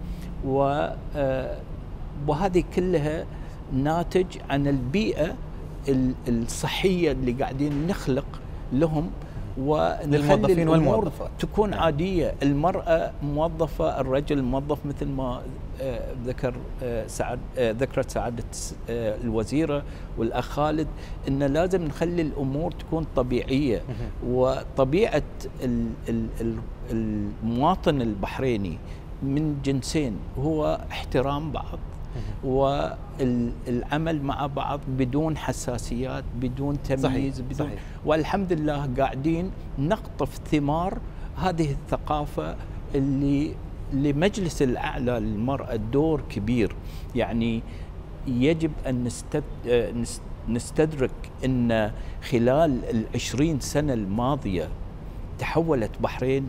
وهذه كلها ناتج عن البيئة الصحية اللي قاعدين نخلق لهم، ونخلي الأمور تكون عادية. المرأة موظفة، الرجل موظف، مثل ما ذكر سعد ذكرت سعادة الوزيرة والأخ خالد، إن لازم نخلي الأمور تكون طبيعية. وطبيعة المواطن البحريني من جنسين هو احترام بعض، والعمل مع بعض بدون حساسيات، بدون تمييز، صحيح. بدون صحيح. والحمد لله قاعدين نقطف ثمار هذه الثقافة اللي لمجلس الأعلى للمرأة دور كبير. يعني يجب أن نستد... نستدرك أن خلال العشرين سنة الماضية تحولت بحرين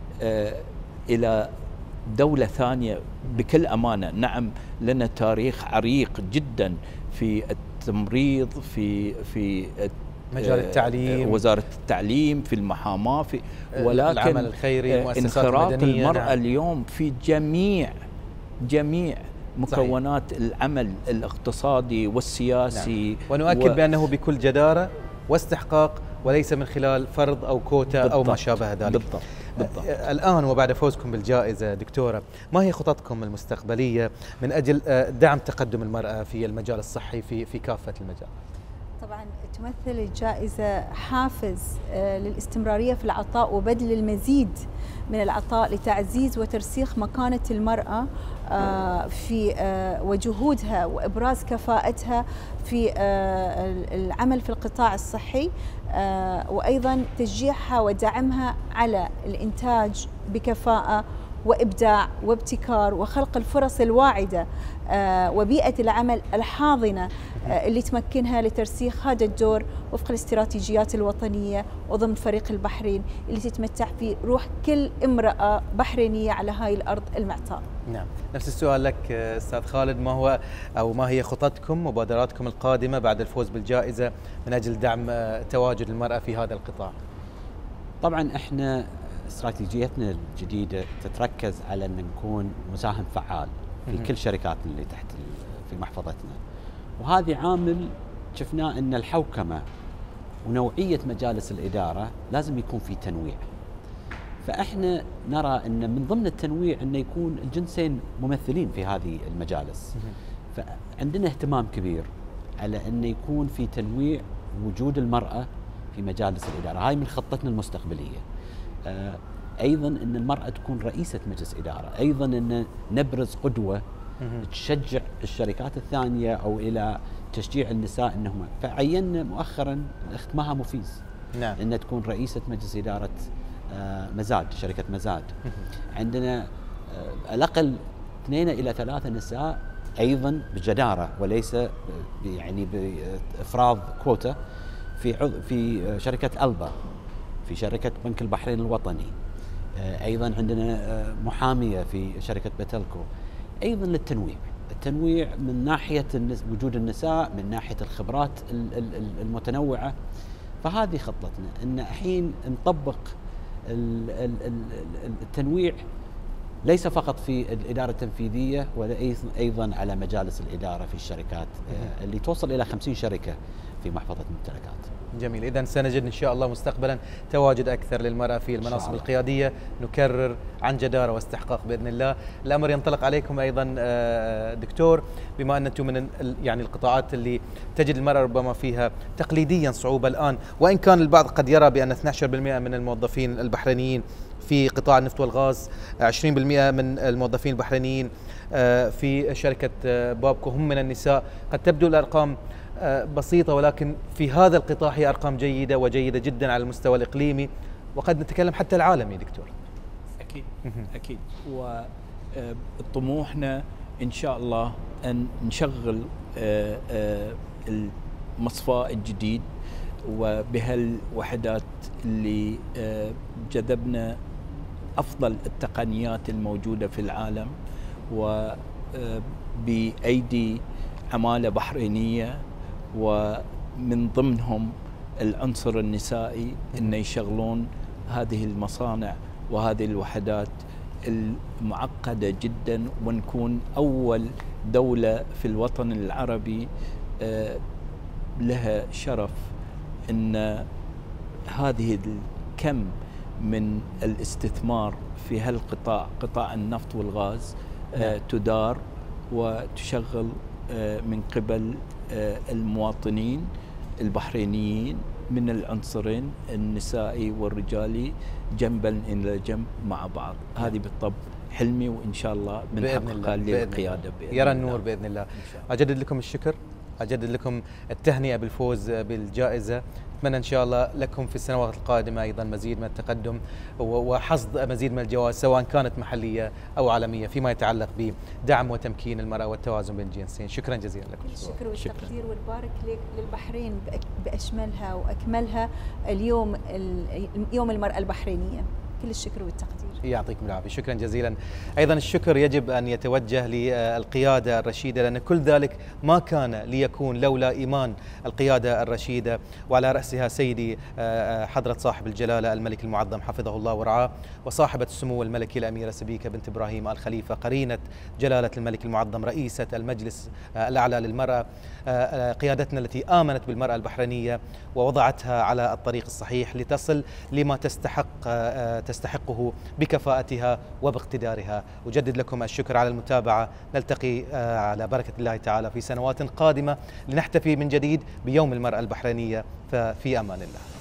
إلى دولة ثانية بكل أمانة. نعم لنا تاريخ عريق جدا في التمريض، في في مجال التعليم، وزارة التعليم، في المحاماة، في ولكن العمل الخيري، المؤسسات انخراط المدنية. المرأة نعم. اليوم في جميع جميع مكونات صحيح. العمل الاقتصادي والسياسي. نعم. ونؤكد و... بأنه بكل جدارة واستحقاق، وليس من خلال فرض أو كوتا بالضبط. أو ما شابه ذلك. بالضبط. بالضبط. الآن وبعد فوزكم بالجائزة دكتورة، ما هي خططكم المستقبلية من أجل دعم تقدم المرأة في المجال الصحي في في كافة المجال؟ طبعا تمثل الجائزة حافز للاستمرارية في العطاء وبذل المزيد من العطاء لتعزيز وترسيخ مكانة المرأة في وجهودها وإبراز كفاءتها في العمل في القطاع الصحي، وأيضا تشجيعها ودعمها على الإنتاج بكفاءة وإبداع وابتكار وخلق الفرص الواعدة وبيئة العمل الحاضنة اللي تمكنها لترسيخ هذا الدور وفق الاستراتيجيات الوطنية وضمن فريق البحرين اللي تتمتع فيه روح كل امرأة بحرينية على هاي الأرض المعطاء. نعم، نفس السؤال لك أستاذ خالد، ما هو أو ما هي خططكم مبادراتكم القادمة بعد الفوز بالجائزة من أجل دعم تواجد المرأة في هذا القطاع؟ طبعا احنا استراتيجيتنا الجديدة تتركز على أن نكون مساهم فعال في كل شركاتنا اللي تحت في محفظتنا، وهذا عامل شفناه أن الحوكمة ونوعية مجالس الإدارة لازم يكون في تنويع. فإحنا نرى أن من ضمن التنويع أن يكون الجنسين ممثلين في هذه المجالس. فعندنا اهتمام كبير على أن يكون في تنويع وجود المرأة في مجالس الإدارة، هاي من خطتنا المستقبلية. أيضا أن المرأة تكون رئيسة مجلس إدارة، أيضا أن نبرز قدوة تشجع الشركات الثانية أو إلى تشجيع النساء أنهم. فعينا مؤخرا الأخت مها مفيز نعم. أن تكون رئيسة مجلس إدارة مزاد، شركة مزاد. عندنا الأقل اثنين إلى ثلاثة نساء أيضا بجدارة وليس يعني بإفراض كوتا في في شركة ألبا، في شركة بنك البحرين الوطني. أيضا عندنا محامية في شركة بتلكو. أيضا للتنويع، التنويع من ناحية وجود النساء، من ناحية الخبرات المتنوعة. فهذه خطتنا أن الحين نطبق التنويع ليس فقط في الإدارة التنفيذية وأيضا على مجالس الإدارة في الشركات اللي توصل إلى خمسين شركة في محفظة الممتلكات. جميل، إذن سنجد إن شاء الله مستقبلا تواجد أكثر للمرأة في المناصب القيادية، نكرر عن جدارة واستحقاق بإذن الله. الأمر ينطلق عليكم أيضا دكتور، بما أن أنتم من يعني القطاعات اللي تجد المرأة ربما فيها تقليديا صعوبة الآن، وإن كان البعض قد يرى بأن اثني عشر بالمئة من الموظفين البحرينيين في قطاع النفط والغاز، عشرين بالمئة من الموظفين البحرينيين في شركة بابكو هم من النساء. قد تبدو الأرقام بسيطة، ولكن في هذا القطاع هي أرقام جيدة وجيدة جدا على المستوى الإقليمي، وقد نتكلم حتى العالمي دكتور. أكيد أكيد. وطموحنا إن شاء الله أن نشغل المصفى الجديد وبهالوحدات اللي جذبنا أفضل التقنيات الموجودة في العالم، وبأيدي عمالة بحرينية، ومن ضمنهم العنصر النسائي، أن يشغلون هذه المصانع وهذه الوحدات المعقدة جدا، ونكون أول دولة في الوطن العربي لها شرف أن هذه الكم من الاستثمار في هالقطاع، قطاع النفط والغاز، نعم. تدار وتشغل من قبل المواطنين البحرينيين من العنصرين النسائي والرجالي جنبا إلى جنب مع بعض. هذه بالطبع حلمي وإن شاء الله بنحققها للقيادة بإذن يرى النور بإذن الله. أجدد لكم الشكر، أجدد لكم التهنئة بالفوز بالجائزة. أتمنى إن شاء الله لكم في السنوات القادمة أيضا مزيد من التقدم وحصد مزيد من الجوائز سواء كانت محلية أو عالمية فيما يتعلق بدعم وتمكين المرأة والتوازن بين الجنسين. شكرا جزيلا لكم. الشكر والتقدير والبارك لك للبحرين بأشملها وأكملها اليوم يوم المرأة البحرينية. كل الشكر والتقدير. يعطيكم العافية، شكرا جزيلا. أيضا الشكر يجب أن يتوجه للقيادة الرشيدة، لأن كل ذلك ما كان ليكون لولا إيمان القيادة الرشيدة، وعلى رأسها سيدي حضرة صاحب الجلالة الملك المعظم حفظه الله ورعاه، وصاحبة السمو الملكي الأميرة سبيكة بنت إبراهيم آل خليفة قرينة جلالة الملك المعظم رئيسة المجلس الأعلى للمرأة، قيادتنا التي آمنت بالمرأة البحرينية ووضعتها على الطريق الصحيح لتصل لما تستحق تستحقه بكفاءتها وباقتدارها. أجدد لكم الشكر على المتابعة، نلتقي على بركة الله تعالى في سنوات قادمة لنحتفي من جديد بيوم المرأة البحرينية، ففي أمان الله.